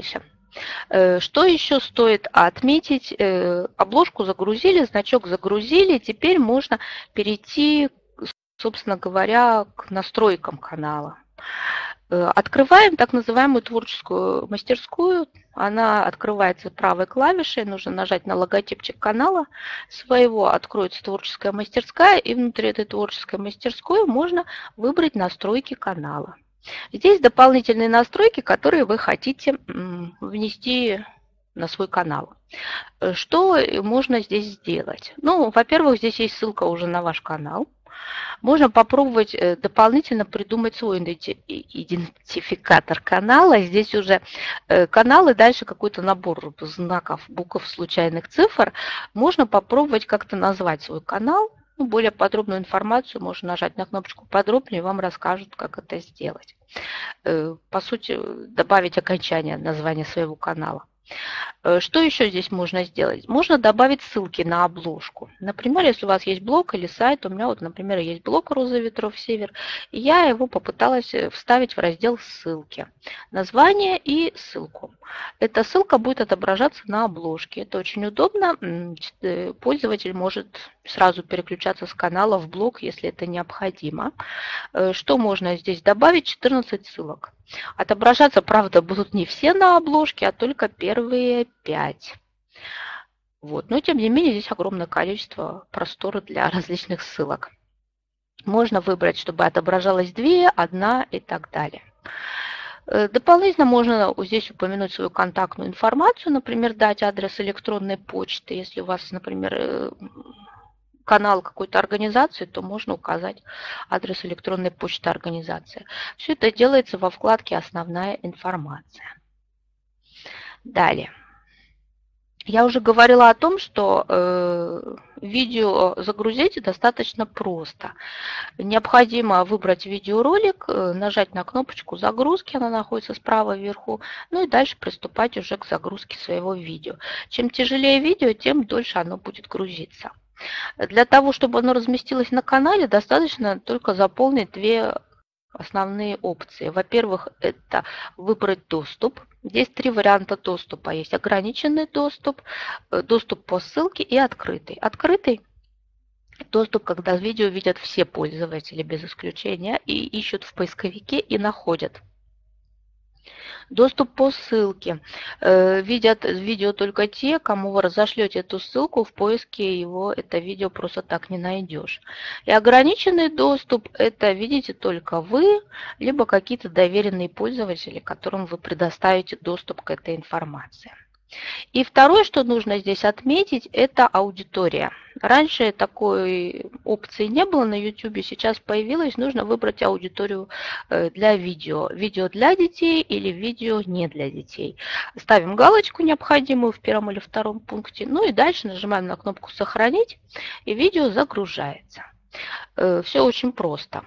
Что еще стоит отметить? Обложку загрузили, значок загрузили, теперь можно перейти, собственно говоря, к настройкам канала. Открываем так называемую творческую мастерскую. Она открывается правой клавишей. Нужно нажать на логотипчик канала своего. Откроется творческая мастерская. И внутри этой творческой мастерской можно выбрать настройки канала. Здесь дополнительные настройки, которые вы хотите внести на свой канал. Что можно здесь сделать? Ну, во-первых, здесь есть ссылка уже на ваш канал. Можно попробовать дополнительно придумать свой идентификатор канала. Здесь уже канал и дальше какой-то набор знаков, букв, случайных цифр. Можно попробовать как-то назвать свой канал. Ну, более подробную информацию можно нажать на кнопочку «Подробнее», и вам расскажут, как это сделать. По сути, добавить окончание названия своего канала. Что еще здесь можно сделать? Можно добавить ссылки на обложку. Например, если у вас есть блог или сайт, у меня вот, например, есть блог «Роза ветров север», и я его попыталась вставить в раздел «Ссылки». Название и ссылку. Эта ссылка будет отображаться на обложке. Это очень удобно. Пользователь может сразу переключаться с канала в блог, если это необходимо. Что можно здесь добавить? четырнадцать ссылок. Отображаться, правда, будут не все на обложке, а только первые пять. Вот. Но, тем не менее, здесь огромное количество простора для различных ссылок. Можно выбрать, чтобы отображалось две, одна и так далее. Дополнительно можно здесь упомянуть свою контактную информацию, например, дать адрес электронной почты. Если у вас, например, канал какой-то организации, то можно указать адрес электронной почты организации. Все это делается во вкладке «Основная информация». Далее. Я уже говорила о том, что э, видео загрузить достаточно просто. Необходимо выбрать видеоролик, э, нажать на кнопочку загрузки, она находится справа вверху, ну и дальше приступать уже к загрузке своего видео. Чем тяжелее видео, тем дольше оно будет грузиться. Для того, чтобы оно разместилось на канале, достаточно только заполнить две основные опции. Во-первых, это выбрать доступ. Здесь три варианта доступа. Есть ограниченный доступ, доступ по ссылке и открытый. Открытый доступ, когда видео видят все пользователи без исключения и ищут в поисковике и находят. Доступ по ссылке. Видят видео только те, кому вы разошлете эту ссылку, в поиске его это видео просто так не найдешь. И ограниченный доступ это видите только вы, либо какие-то доверенные пользователи, которым вы предоставите доступ к этой информации. И второе, что нужно здесь отметить, это аудитория. Раньше такой опции не было на YouTube, сейчас появилась. Нужно выбрать аудиторию для видео. Видео для детей или видео не для детей. Ставим галочку необходимую в первом или втором пункте. Ну и дальше нажимаем на кнопку «Сохранить», и видео загружается. Все очень просто.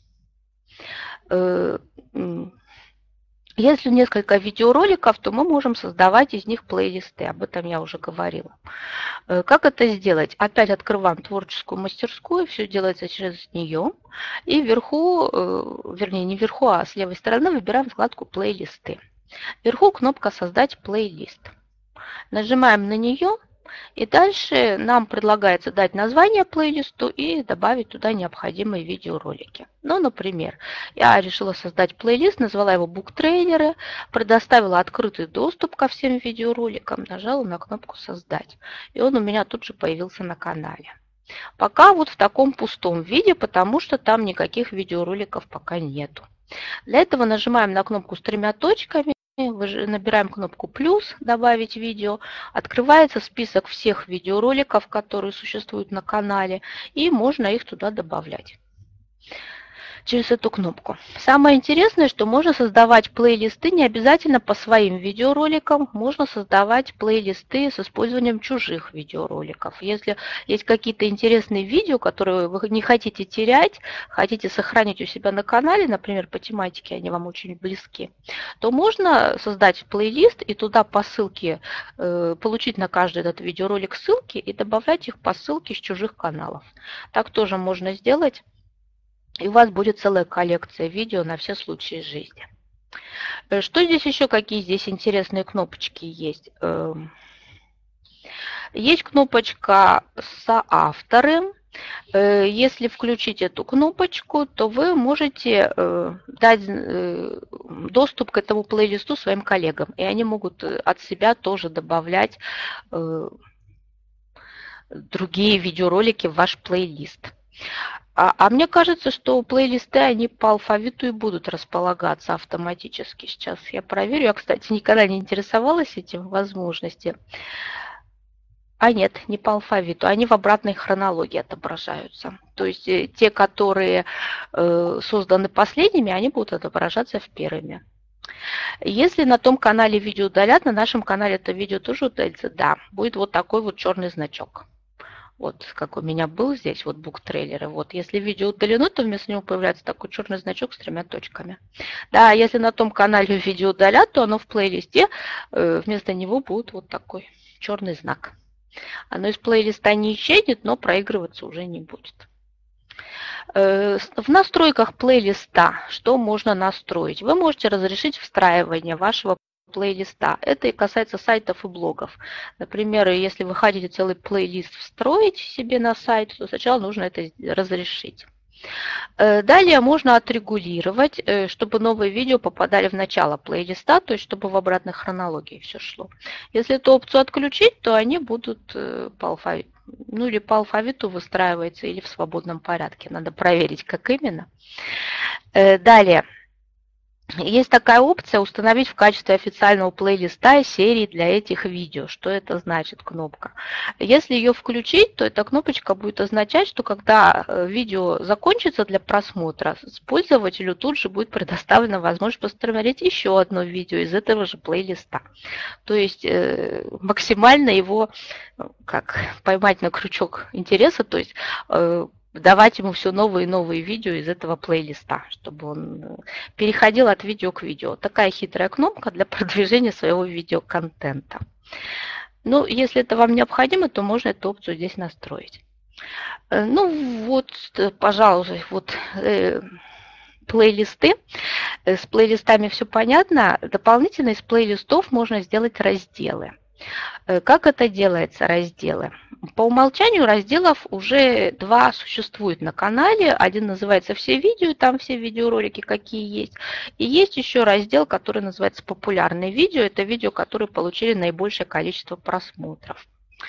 Если несколько видеороликов, то мы можем создавать из них плейлисты. Об этом я уже говорила. Как это сделать? Опять открываем творческую мастерскую. Все делается через нее. И вверху, вернее не вверху, а с левой стороны выбираем вкладку «Плейлисты». Вверху кнопка «Создать плейлист». Нажимаем на нее. И дальше нам предлагается дать название плейлисту и добавить туда необходимые видеоролики. Ну, например, я решила создать плейлист, назвала его «Буктрейлеры», предоставила открытый доступ ко всем видеороликам, нажала на кнопку «Создать». И он у меня тут же появился на канале. Пока вот в таком пустом виде, потому что там никаких видеороликов пока нету. Для этого нажимаем на кнопку с тремя точками. Набираем кнопку «Плюс», «Добавить видео», открывается список всех видеороликов, которые существуют на канале, и можно их туда добавлять через эту кнопку. Самое интересное, что можно создавать плейлисты не обязательно по своим видеороликам, можно создавать плейлисты с использованием чужих видеороликов. Если есть какие-то интересные видео, которые вы не хотите терять, хотите сохранить у себя на канале, например, по тематике они вам очень близки, то можно создать плейлист и туда по ссылке э, получить на каждый этот видеоролик ссылки и добавлять их по ссылке с чужих каналов. Так тоже можно сделать. И у вас будет целая коллекция видео на все случаи жизни. Что здесь еще, какие здесь интересные кнопочки есть? Есть кнопочка «Соавторы». Если включить эту кнопочку, то вы можете дать доступ к этому плейлисту своим коллегам, и они могут от себя тоже добавлять другие видеоролики в ваш плейлист. А, а мне кажется, что плейлисты, они по алфавиту и будут располагаться автоматически. Сейчас я проверю. Я, кстати, никогда не интересовалась этим возможностью. А нет, не по алфавиту, они в обратной хронологии отображаются. То есть те, которые э, созданы последними, они будут отображаться в первыми. Если на том канале видео удалят, на нашем канале это видео тоже удалится, да, будет вот такой вот черный значок. Вот как у меня был здесь, вот буктрейлеры. Вот если видео удалено, то вместо него появляется такой черный значок с тремя точками. Да, если на том канале видео удалят, то оно в плейлисте, э, вместо него будет вот такой черный знак. Оно из плейлиста не исчезнет, но проигрываться уже не будет. В настройках плейлиста что можно настроить? Вы можете разрешить встраивание вашего плейлиста. Это и касается сайтов и блогов. Например, если вы хотите целый плейлист встроить себе на сайт, то сначала нужно это разрешить. Далее можно отрегулировать, чтобы новые видео попадали в начало плейлиста, то есть чтобы в обратной хронологии все шло. Если эту опцию отключить, то они будут по алфавиту, ну или по алфавиту выстраиваются, или в свободном порядке. Надо проверить, как именно. Далее. Есть такая опция установить в качестве официального плейлиста серии для этих видео. Что это значит, кнопка? Если ее включить, то эта кнопочка будет означать, что когда видео закончится для просмотра, пользователю тут же будет предоставлена возможность посмотреть еще одно видео из этого же плейлиста. То есть э, максимально его как поймать на крючок интереса, то есть э, давать ему все новые и новые видео из этого плейлиста, чтобы он переходил от видео к видео. Такая хитрая кнопка для продвижения своего видеоконтента. Ну, если это вам необходимо, то можно эту опцию здесь настроить. Ну вот, пожалуй, вот э, плейлисты. С плейлистами все понятно. Дополнительно из плейлистов можно сделать разделы. Как это делается, разделы? По умолчанию разделов уже два существует на канале. Один называется «Все видео», там все видеоролики, какие есть. И есть еще раздел, который называется «Популярные видео». Это видео, которые получили наибольшее количество просмотров.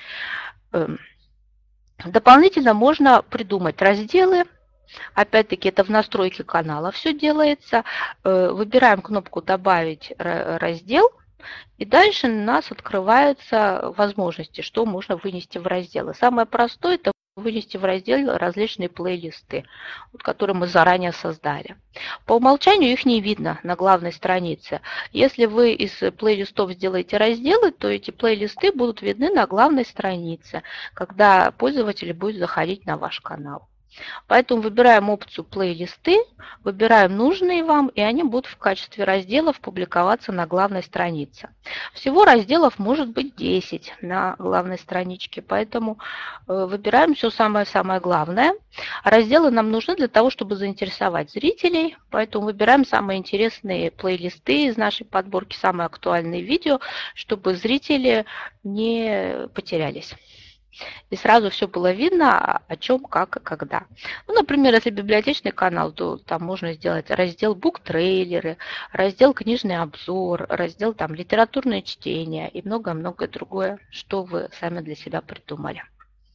Дополнительно можно придумать разделы. Опять-таки это в настройке канала все делается. Выбираем кнопку «Добавить раздел». И дальше у нас открываются возможности, что можно вынести в разделы. Самое простое – это вынести в раздел различные плейлисты, которые мы заранее создали. По умолчанию их не видно на главной странице. Если вы из плейлистов сделаете разделы, то эти плейлисты будут видны на главной странице, когда пользователь будет заходить на ваш канал. Поэтому выбираем опцию «Плейлисты», выбираем нужные вам, и они будут в качестве разделов публиковаться на главной странице. Всего разделов может быть десять на главной страничке, поэтому выбираем все самое-самое главное. Разделы нам нужны для того, чтобы заинтересовать зрителей, поэтому выбираем самые интересные плейлисты из нашей подборки, самые актуальные видео, чтобы зрители не потерялись. И сразу все было видно, о чем, как и когда. Ну, например, если библиотечный канал, то там можно сделать раздел «Буктрейлеры», раздел «Книжный обзор», раздел там «Литературное чтение» и многое-многое другое, что вы сами для себя придумали.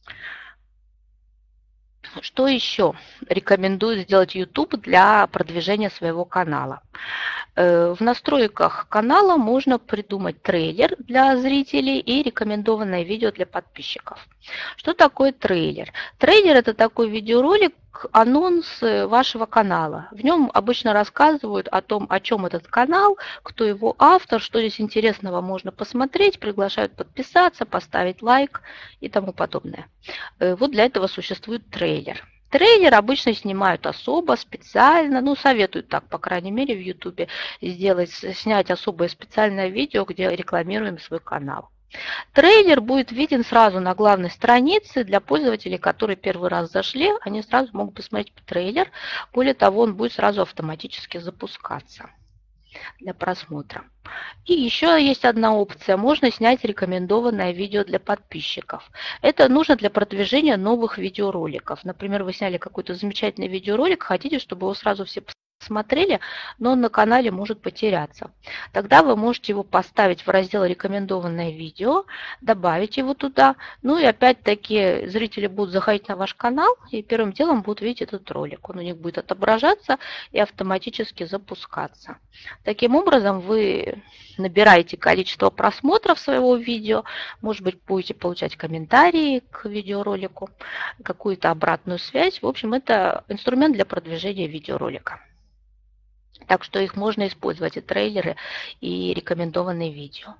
Что еще рекомендую сделать YouTube для продвижения своего канала? В настройках канала можно придумать трейлер для зрителей и рекомендованное видео для подписчиков. Что такое трейлер? Трейлер – это такой видеоролик, анонс вашего канала. В нем обычно рассказывают о том, о чем этот канал, кто его автор, что здесь интересного можно посмотреть, приглашают подписаться, поставить лайк и тому подобное. Вот для этого существует трейлер. Трейлер обычно снимают особо, специально, ну, советуют так, по крайней мере, в YouTube сделать, снять особое специальное видео, где рекламируем свой канал. Трейлер будет виден сразу на главной странице для пользователей, которые первый раз зашли, они сразу могут посмотреть трейлер. Более того, он будет сразу автоматически запускаться. для просмотра. И еще есть одна опция. Можно снять рекомендованное видео для подписчиков. Это нужно для продвижения новых видеороликов. Например, вы сняли какой-то замечательный видеоролик, хотите, чтобы его сразу все смотрели, но он на канале может потеряться. Тогда вы можете его поставить в раздел «Рекомендованное видео», добавить его туда. Ну и опять-таки зрители будут заходить на ваш канал и первым делом будут видеть этот ролик. Он у них будет отображаться и автоматически запускаться. Таким образом вы набираете количество просмотров своего видео, может быть, будете получать комментарии к видеоролику, какую-то обратную связь. В общем, это инструмент для продвижения видеоролика. Так что их можно использовать, и трейлеры, и рекомендованные видео.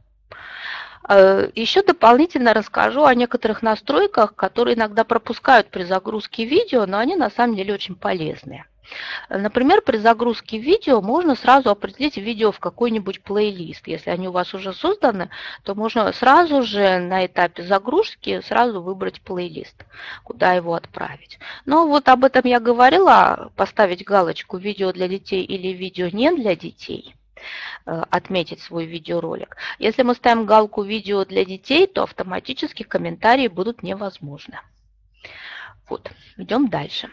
Еще дополнительно расскажу о некоторых настройках, которые иногда пропускают при загрузке видео, но они на самом деле очень полезные. Например, при загрузке видео можно сразу определить видео в какой-нибудь плейлист. Если они у вас уже созданы, то можно сразу же на этапе загрузки сразу выбрать плейлист, куда его отправить. Но вот об этом я говорила, поставить галочку «Видео для детей» или «Видео не для детей», отметить свой видеоролик. Если мы ставим галку «Видео для детей», то автоматически комментарии будут невозможны. Вот, идем дальше.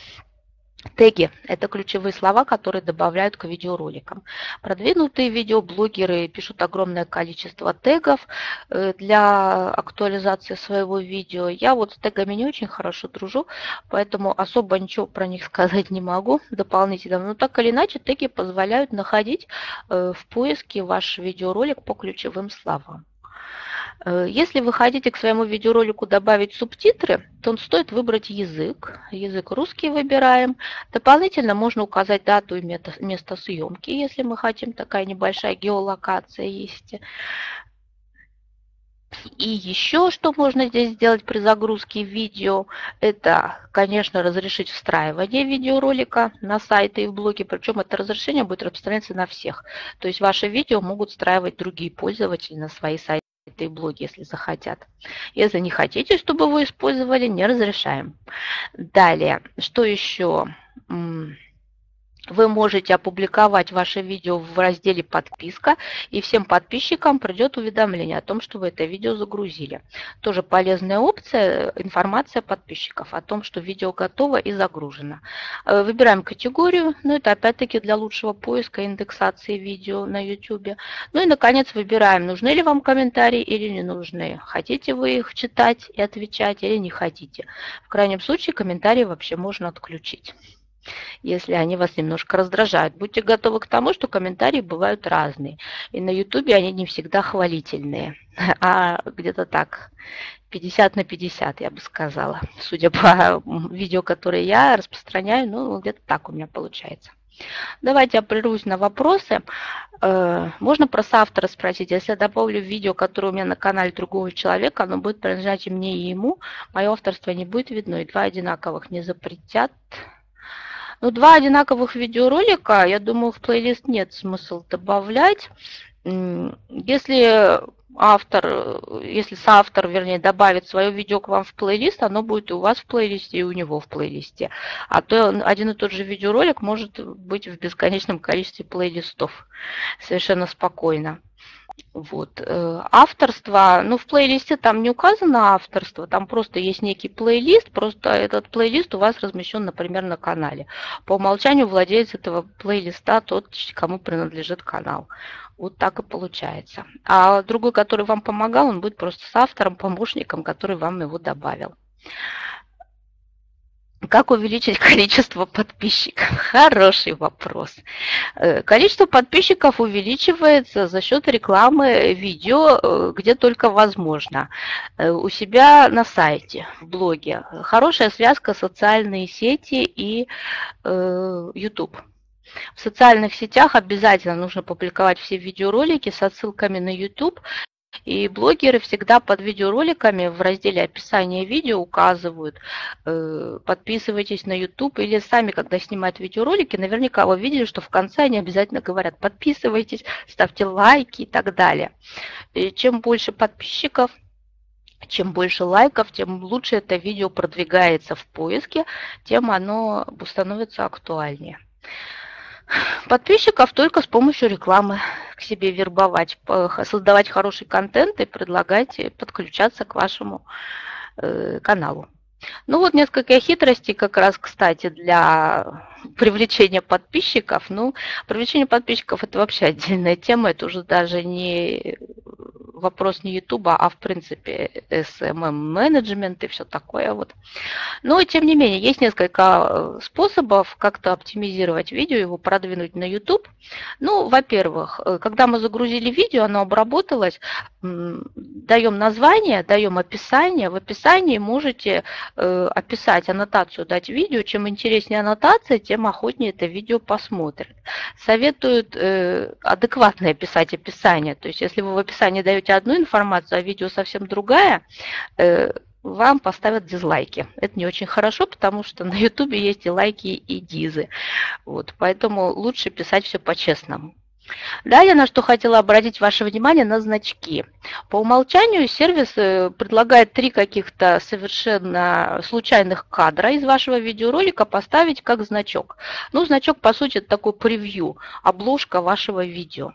Теги – это ключевые слова, которые добавляют к видеороликам. Продвинутые видеоблогеры пишут огромное количество тегов для актуализации своего видео. Я вот с тегами не очень хорошо дружу, поэтому особо ничего про них сказать не могу дополнительно. Но так или иначе, теги позволяют находить в поиске ваш видеоролик по ключевым словам. Если вы хотите к своему видеоролику добавить субтитры, то стоит выбрать язык. Язык русский выбираем. Дополнительно можно указать дату и место съемки, если мы хотим. Такая небольшая геолокация есть. И еще что можно здесь сделать при загрузке видео, это, конечно, разрешить встраивание видеоролика на сайты и в блоги, причем это разрешение будет распространяться на всех. То есть ваши видео могут встраивать другие пользователи на свои сайты и блоги, если захотят. Если не хотите, чтобы вы использовали, не разрешаем. Далее, что еще? Вы можете опубликовать ваше видео в разделе «Подписка», и всем подписчикам придет уведомление о том, что вы это видео загрузили. Тоже полезная опция, информация подписчиков о том, что видео готово и загружено. Выбираем категорию, но это опять-таки для лучшего поиска и индексации видео на YouTube. Ну и, наконец, выбираем, нужны ли вам комментарии или не нужны. Хотите вы их читать и отвечать или не хотите. В крайнем случае комментарии вообще можно отключить, если они вас немножко раздражают. Будьте готовы к тому, что комментарии бывают разные. И на YouTube они не всегда хвалительные, а где-то так, пятьдесят на пятьдесят, я бы сказала. Судя по видео, которые я распространяю, ну, где-то так у меня получается. Давайте я прервусь на вопросы. Можно про соавтора спросить. Если я добавлю видео, которое у меня на канале другого человека, оно будет принадлежать и мне, и ему. Мое авторство не будет видно, и два одинаковых не запретят. Ну, два одинаковых видеоролика, я думаю, в плейлист нет смысла добавлять. Если автор, если соавтор, вернее, добавит свое видео к вам в плейлист, оно будет и у вас в плейлисте, и у него в плейлисте. А то один и тот же видеоролик может быть в бесконечном количестве плейлистов совершенно спокойно. Вот. Авторство, ну в плейлисте там не указано авторство, там просто есть некий плейлист, просто этот плейлист у вас размещен, например, на канале. По умолчанию владелец этого плейлиста тот, кому принадлежит канал. Вот так и получается. А другой, который вам помогал, он будет просто с автором, помощником, который вам его добавил. Как увеличить количество подписчиков? Хороший вопрос. Количество подписчиков увеличивается за счет рекламы видео, где только возможно. У себя на сайте, в блоге. Хорошая связка социальные сети и YouTube. В социальных сетях обязательно нужно публиковать все видеоролики с отсылками на YouTube. И блогеры всегда под видеороликами в разделе описания видео указывают, э, подписывайтесь на YouTube, или сами, когда снимают видеоролики, наверняка вы видели, что в конце они обязательно говорят, подписывайтесь, ставьте лайки и так далее. И чем больше подписчиков, чем больше лайков, тем лучше это видео продвигается в поиске, тем оно становится актуальнее. Подписчиков только с помощью рекламы к себе вербовать, создавать хороший контент и предлагать подключаться к вашему каналу. Ну вот несколько хитростей как раз, кстати, для привлечения подписчиков. Ну, привлечение подписчиков – это вообще отдельная тема, это уже даже не вопрос не Ютуба, а в принципе эс эм эм-менеджмент и все такое вот. Но, тем не менее, есть несколько способов как-то оптимизировать видео, его продвинуть на YouTube. Ну, во-первых, когда мы загрузили видео, оно обработалось, даем название, даем описание. В описании можете описать аннотацию, дать видео. Чем интереснее аннотация, тем охотнее это видео посмотрят. Советуют адекватно писать описание. То есть, если вы в описании даете одну информацию, а видео совсем другая, вам поставят дизлайки. Это не очень хорошо, потому что на YouTube есть и лайки, и дизы. Вот, поэтому лучше писать все по-честному. Далее, на что хотела обратить ваше внимание, на значки. По умолчанию сервис предлагает три каких-то совершенно случайных кадра из вашего видеоролика поставить как значок. Ну, значок, по сути, это такой превью, обложка вашего видео.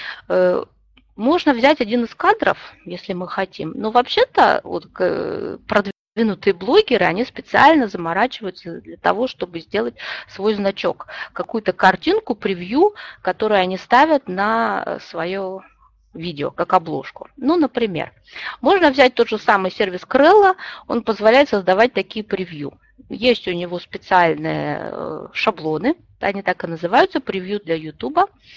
Можно взять один из кадров, если мы хотим, но вообще-то вот, продвинутые блогеры, они специально заморачиваются для того, чтобы сделать свой значок, какую-то картинку, превью, которую они ставят на свое видео, как обложку. Ну, например, можно взять тот же самый сервис Крелла, он позволяет создавать такие превью. Есть у него специальные шаблоны, они так и называются, превью для YouTube.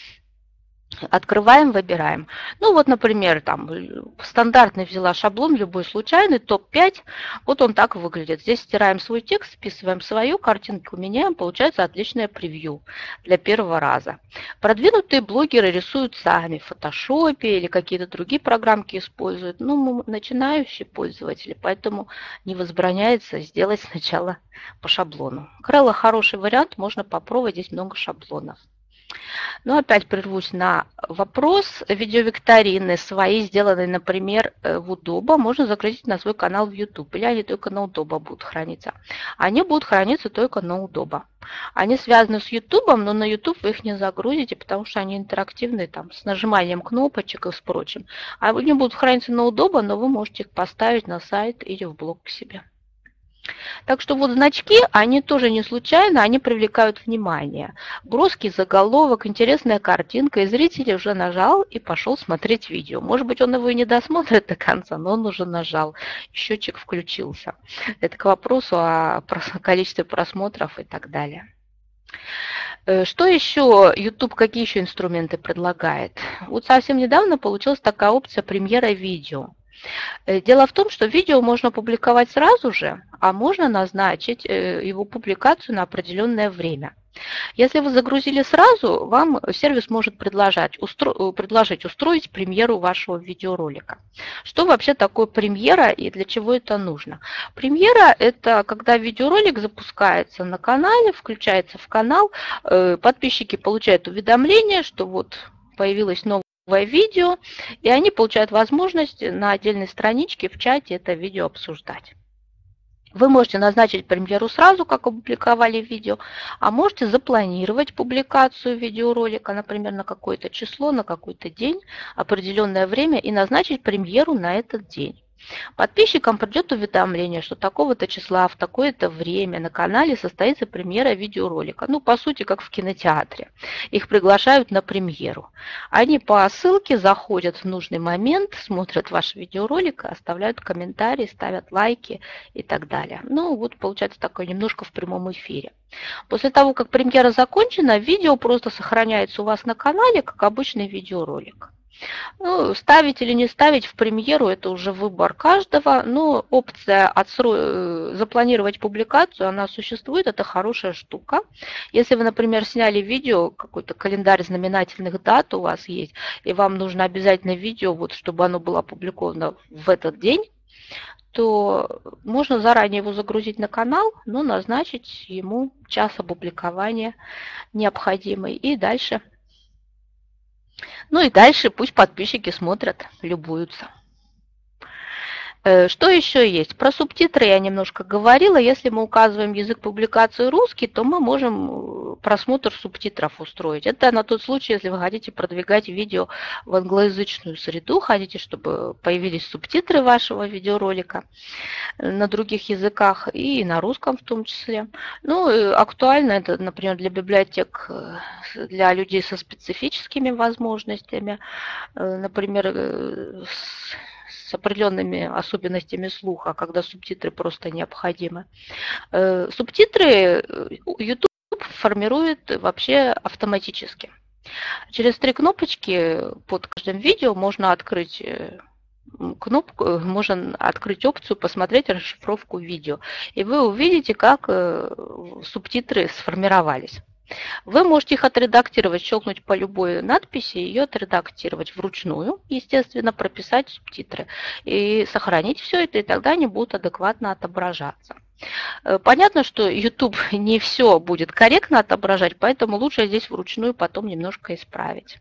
Открываем, выбираем. Ну вот, например, там стандартный взяла шаблон, любой случайный, топ пять. Вот он так выглядит. Здесь стираем свой текст, вписываем свою, картинку меняем, получается отличное превью для первого раза. Продвинутые блогеры рисуют сами в фотошопе или какие-то другие программки используют. Ну, мы начинающие пользователи, поэтому не возбраняется сделать сначала по шаблону. Крелла хороший вариант, можно попробовать, здесь много шаблонов. Но опять прервусь на вопрос. Видеовикторины свои, сделанные, например, в Удобо, можно загрузить на свой канал в YouTube. Или они только на Удобо будут храниться? Они будут храниться только на Удобо. Они связаны с YouTube, но на YouTube вы их не загрузите, потому что они интерактивные, там, с нажиманием кнопочек и с прочим. А они будут храниться на Удобо, но вы можете их поставить на сайт или в блог к себе. Так что вот значки, они тоже не случайно, они привлекают внимание. Броский заголовок, интересная картинка, и зритель уже нажал и пошел смотреть видео. Может быть, он его и не досмотрит до конца, но он уже нажал, счетчик включился. Это к вопросу о количестве просмотров и так далее. Что еще YouTube, какие еще инструменты предлагает? Вот совсем недавно получилась такая опция премьера видео. Дело в том, что видео можно публиковать сразу же, а можно назначить его публикацию на определенное время. Если вы загрузили сразу, вам сервис может предложить, устро... предложить устроить премьеру вашего видеоролика. Что вообще такое премьера и для чего это нужно? Премьера – это когда видеоролик запускается на канале, включается в канал, подписчики получают уведомление, что вот появилось новое видео, и они получают возможность на отдельной страничке в чате это видео обсуждать. Вы можете назначить премьеру сразу, как опубликовали видео, а можете запланировать публикацию видеоролика, например, на какое-то число, на какой-то день, определенное время, и назначить премьеру на этот день. Подписчикам придет уведомление, что такого-то числа в такое-то время на канале состоится премьера видеоролика. Ну, по сути, как в кинотеатре. Их приглашают на премьеру. Они по ссылке заходят в нужный момент, смотрят ваш видеоролик, оставляют комментарии, ставят лайки и так далее. Ну, вот получается такое немножко в прямом эфире. После того, как премьера закончена, видео просто сохраняется у вас на канале, как обычный видеоролик. Ну, ставить или не ставить в премьеру, это уже выбор каждого, но опция отстро... запланировать публикацию, она существует, это хорошая штука. Если вы, например, сняли видео, какой-то календарь знаменательных дат у вас есть, и вам нужно обязательно видео, вот, чтобы оно было опубликовано в этот день, то можно заранее его загрузить на канал, но назначить ему час опубликования необходимый, и дальше... Ну и дальше пусть подписчики смотрят, любуются. Что еще есть? Про субтитры я немножко говорила. Если мы указываем язык публикации русский, то мы можем просмотр субтитров устроить. Это на тот случай, если вы хотите продвигать видео в англоязычную среду, хотите, чтобы появились субтитры вашего видеоролика на других языках и на русском в том числе. Ну, актуально это, например, для библиотек, для людей со специфическими возможностями, например, с с определенными особенностями слуха, когда субтитры просто необходимы. Субтитры YouTube формирует вообще автоматически. Через три кнопочки под каждым видео можно открыть кнопку, можно открыть опцию «Посмотреть расшифровку видео». И вы увидите, как субтитры сформировались. Вы можете их отредактировать, щелкнуть по любой надписи, ее отредактировать вручную, естественно, прописать субтитры и сохранить все это, и тогда они будут адекватно отображаться. Понятно, что YouTube не все будет корректно отображать, поэтому лучше здесь вручную потом немножко исправить.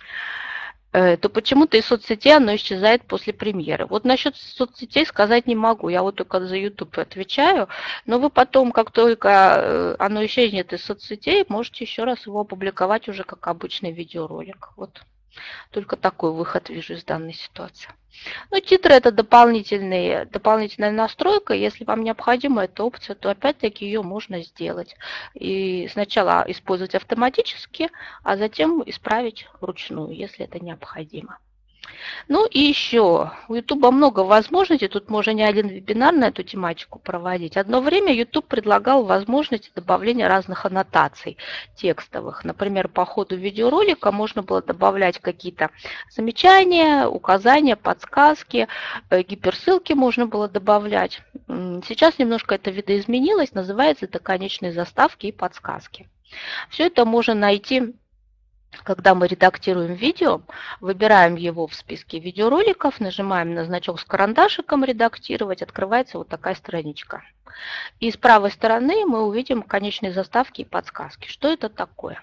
То почему-то из соцсетей оно исчезает после премьеры. Вот насчет соцсетей сказать не могу, я вот только за YouTube отвечаю, но вы потом, как только оно исчезнет из соцсетей, можете еще раз его опубликовать уже как обычный видеоролик. Вот только такой выход вижу из данной ситуации. Ну, титры это дополнительная, дополнительная настройка. Если вам необходима эта опция, то опять-таки ее можно сделать. И сначала использовать автоматически, а затем исправить вручную, если это необходимо. Ну и еще, у YouTube много возможностей, тут можно не один вебинар на эту тематику проводить. Одно время YouTube предлагал возможности добавления разных аннотаций текстовых. Например, по ходу видеоролика можно было добавлять какие-то замечания, указания, подсказки, гиперссылки можно было добавлять. Сейчас немножко это видоизменилось, называется это конечные заставки и подсказки. Все это можно найти. Когда мы редактируем видео, выбираем его в списке видеороликов, нажимаем на значок с карандашиком «Редактировать», открывается вот такая страничка. И с правой стороны мы увидим конечные заставки и подсказки. Что это такое?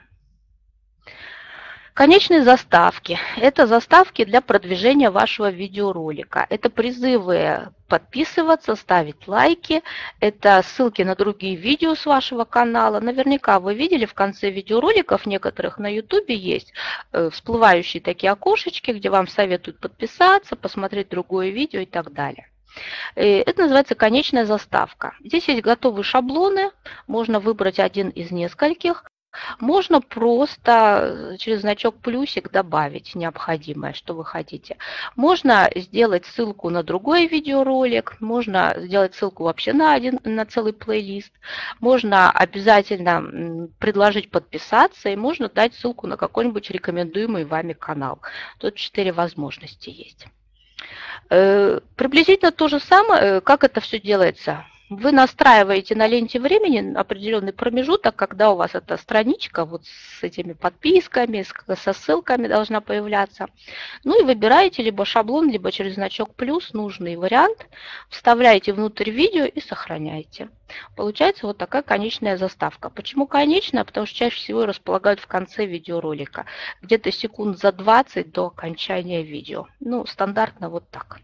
Конечные заставки – это заставки для продвижения вашего видеоролика. Это призывы подписываться, ставить лайки, это ссылки на другие видео с вашего канала. Наверняка вы видели в конце видеороликов некоторых на YouTube есть всплывающие такие окошечки, где вам советуют подписаться, посмотреть другое видео и так далее. Это называется конечная заставка. Здесь есть готовые шаблоны, можно выбрать один из нескольких. Можно просто через значок плюсик добавить необходимое, что вы хотите. Можно сделать ссылку на другой видеоролик, можно сделать ссылку вообще на один, на целый плейлист, можно обязательно предложить подписаться и можно дать ссылку на какой-нибудь рекомендуемый вами канал. Тут четыре возможности есть. Приблизительно то же самое, как это все делается. Вы настраиваете на ленте времени определенный промежуток, когда у вас эта страничка вот с этими подписками, со ссылками должна появляться. Ну и выбираете либо шаблон, либо через значок плюс нужный вариант, вставляете внутрь видео и сохраняете. Получается вот такая конечная заставка. Почему конечная? Потому что чаще всего располагают в конце видеоролика, где-то секунд за двадцать до окончания видео. Ну, стандартно вот так.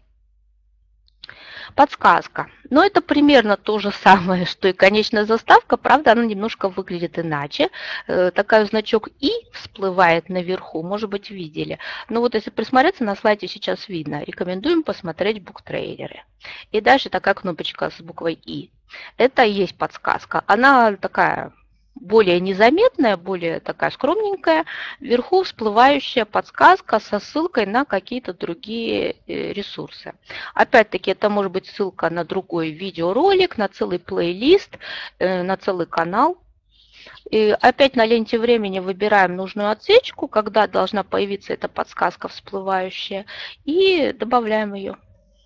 Подсказка. Но это примерно то же самое, что и конечная заставка, правда, она немножко выглядит иначе. Такой значок «И» всплывает наверху, может быть, видели. Но вот если присмотреться, на слайде сейчас видно. Рекомендуем посмотреть буктрейлеры. И дальше такая кнопочка с буквой «И». Это и есть подсказка. Она такая более незаметная, более такая скромненькая, вверху всплывающая подсказка со ссылкой на какие-то другие ресурсы. Опять-таки, это может быть ссылка на другой видеоролик, на целый плейлист, на целый канал. И опять на ленте времени выбираем нужную отсечку, когда должна появиться эта подсказка всплывающая, и добавляем ее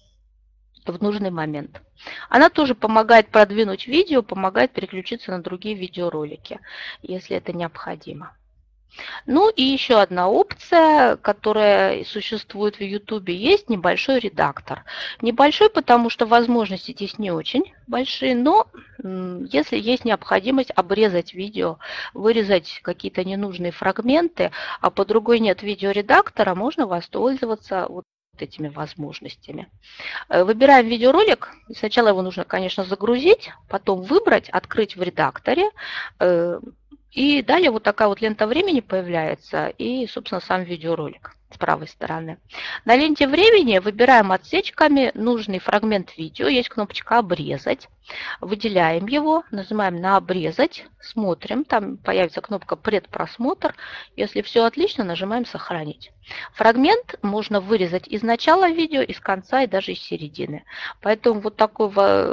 в нужный момент. Она тоже помогает продвинуть видео, помогает переключиться на другие видеоролики, если это необходимо. Ну и еще одна опция, которая существует в YouTube, есть небольшой редактор. Небольшой, потому что возможности здесь не очень большие, но если есть необходимость обрезать видео, вырезать какие-то ненужные фрагменты, а по другой нет видеоредактора, можно воспользоваться вот этими возможностями. Выбираем видеоролик. Сначала его нужно, конечно, загрузить, потом выбрать, открыть в редакторе, И далее вот такая вот лента времени появляется и, собственно, сам видеоролик с правой стороны. На ленте времени выбираем отсечками нужный фрагмент видео. Есть кнопочка «Обрезать». Выделяем его, нажимаем на «Обрезать», смотрим. Там появится кнопка «Предпросмотр». Если все отлично, нажимаем «Сохранить». Фрагмент можно вырезать из начала видео, из конца и даже из середины. Поэтому вот такой,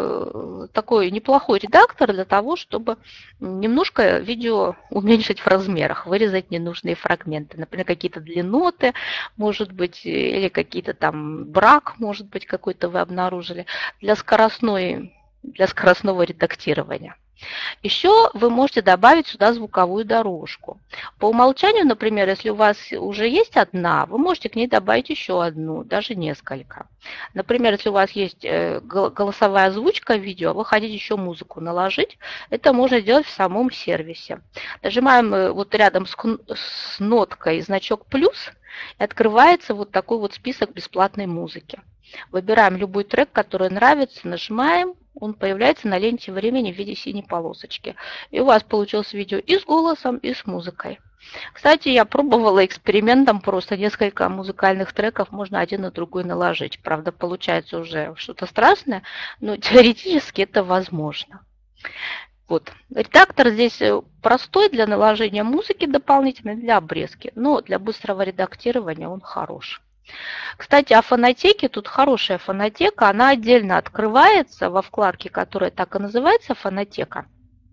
такой неплохой редактор для того, чтобы немножко видео уменьшить в размерах, вырезать ненужные фрагменты. Например, какие-то длинноты, может быть, или какие-то там брак, может быть, какой-то вы обнаружили для скоростной, для скоростного редактирования. Еще вы можете добавить сюда звуковую дорожку. По умолчанию, например, если у вас уже есть одна, вы можете к ней добавить еще одну, даже несколько. Например, если у вас есть голосовая озвучка видео, вы хотите еще музыку наложить, это можно сделать в самом сервисе. Нажимаем вот рядом с ноткой значок плюс, и открывается вот такой вот список бесплатной музыки. Выбираем любой трек, который нравится, нажимаем, он появляется на ленте времени в виде синей полосочки. И у вас получилось видео и с голосом, и с музыкой. Кстати, я пробовала экспериментом, просто несколько музыкальных треков можно один на другой наложить. Правда, получается уже что-то страшное, но теоретически это возможно. Вот. Редактор здесь простой для наложения музыки дополнительной, для обрезки, но для быстрого редактирования он хорош. Кстати, о фонотеке. Тут хорошая фонотека. Она отдельно открывается во вкладке, которая так и называется «Фонотека».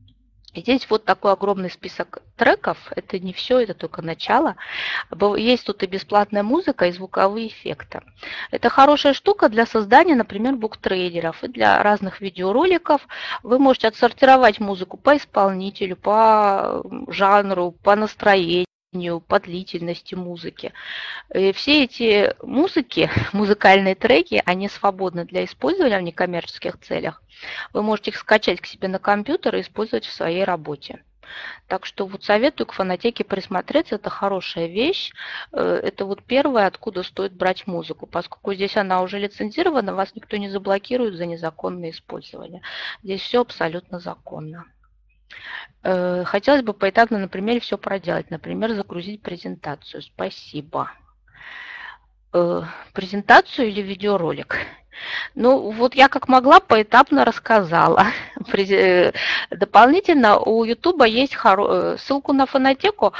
И здесь вот такой огромный список треков. Это не все, это только начало. Есть тут и бесплатная музыка, и звуковые эффекты. Это хорошая штука для создания, например, буктрейдеров и для разных видеороликов. Вы можете отсортировать музыку по исполнителю, по жанру, по настроению, по длительности музыки. И все эти музыки, музыкальные треки, они свободны для использования в некоммерческих целях. Вы можете их скачать к себе на компьютер и использовать в своей работе. Так что вот советую к фонотеке присмотреться, это хорошая вещь. Это вот первое, откуда стоит брать музыку, поскольку здесь она уже лицензирована, вас никто не заблокирует за незаконное использование. Здесь все абсолютно законно. Хотелось бы поэтапно на примере все проделать. Например, загрузить презентацию. Спасибо. Презентацию или видеоролик? Ну, вот я как могла поэтапно рассказала. Дополнительно у YouTube есть ссылку на фонотеку.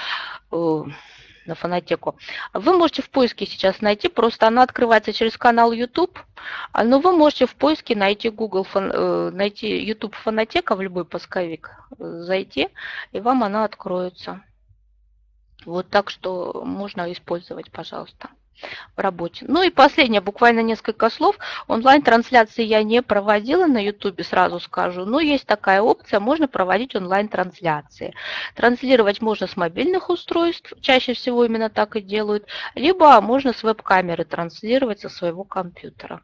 на фонотеку. Вы можете в поиске сейчас найти, просто она открывается через канал YouTube, но вы можете в поиске найти Google, найти YouTube фонотека в любой поисковик, зайти, и вам она откроется. Вот так что можно использовать, пожалуйста, в работе. Ну и последнее, буквально несколько слов. Онлайн-трансляции я не проводила на YouTube, сразу скажу, но есть такая опция, можно проводить онлайн-трансляции. Транслировать можно с мобильных устройств, чаще всего именно так и делают, либо можно с веб-камеры транслировать со своего компьютера.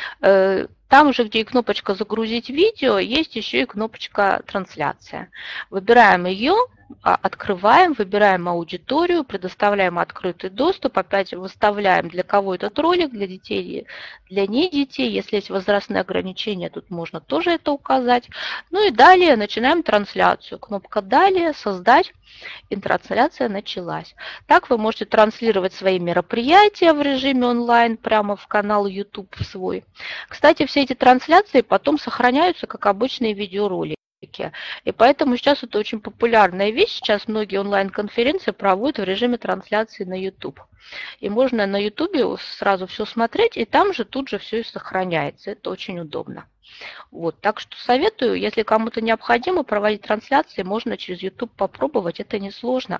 Там же, где и кнопочка «Загрузить видео», есть еще и кнопочка «Трансляция». Выбираем ее, открываем, выбираем аудиторию, предоставляем открытый доступ, опять выставляем, для кого этот ролик, для детей, для не детей. Если есть возрастные ограничения, тут можно тоже это указать. Ну и далее начинаем трансляцию. Кнопка «Далее», «Создать», и трансляция началась. Так вы можете транслировать свои мероприятия в режиме онлайн прямо в канал YouTube свой. Кстати, все эти трансляции потом сохраняются как обычные видеоролики. И поэтому сейчас это очень популярная вещь. Сейчас многие онлайн-конференции проводят в режиме трансляции на YouTube. И можно на YouTube сразу все смотреть, и там же тут же все и сохраняется. Это очень удобно. Вот, так что советую, если кому-то необходимо проводить трансляции, можно через YouTube попробовать, это несложно.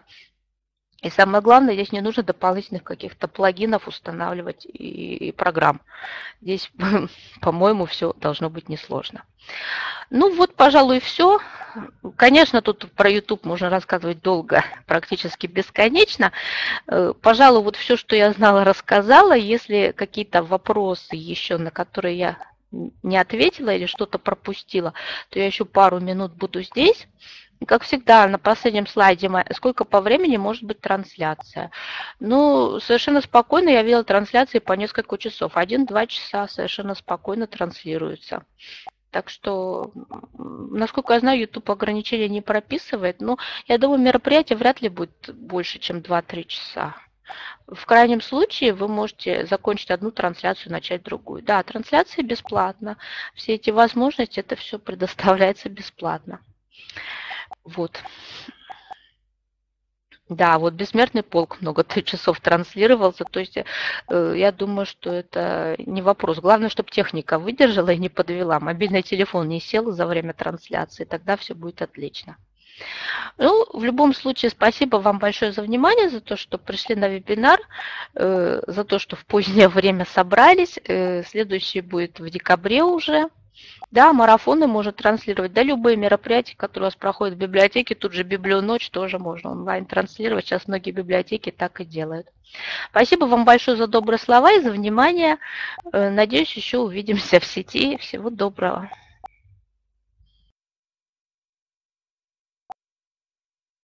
И самое главное, здесь не нужно дополнительных каких-то плагинов устанавливать и, и программ. Здесь, по-моему, все должно быть несложно. Ну вот, пожалуй, все. Конечно, тут про YouTube можно рассказывать долго, практически бесконечно. Пожалуй, вот все, что я знала, рассказала. Если какие-то вопросы еще, на которые я не ответила или что-то пропустила, то я еще пару минут буду здесь. Как всегда, на последнем слайде, сколько по времени может быть трансляция. Ну, совершенно спокойно я видела трансляции по несколько часов. Один-два часа совершенно спокойно транслируются. Так что, насколько я знаю, YouTube ограничения не прописывает, но я думаю, мероприятие вряд ли будет больше, чем два-три часа. В крайнем случае вы можете закончить одну трансляцию, начать другую. Да, трансляция бесплатна. Все эти возможности, это все предоставляется бесплатно. Вот. Да, вот «Бессмертный полк» много часов транслировался. То есть э, я думаю, что это не вопрос. Главное, чтобы техника выдержала и не подвела. Мобильный телефон не сел за время трансляции. Тогда все будет отлично. Ну, в любом случае, спасибо вам большое за внимание, за то, что пришли на вебинар, э, за то, что в позднее время собрались. Э, следующий будет в декабре уже. Да, марафоны можно транслировать, да, любые мероприятия, которые у вас проходят в библиотеке, тут же библионочь тоже можно онлайн транслировать. Сейчас многие библиотеки так и делают. Спасибо вам большое за добрые слова и за внимание. Надеюсь, еще увидимся в сети. Всего доброго.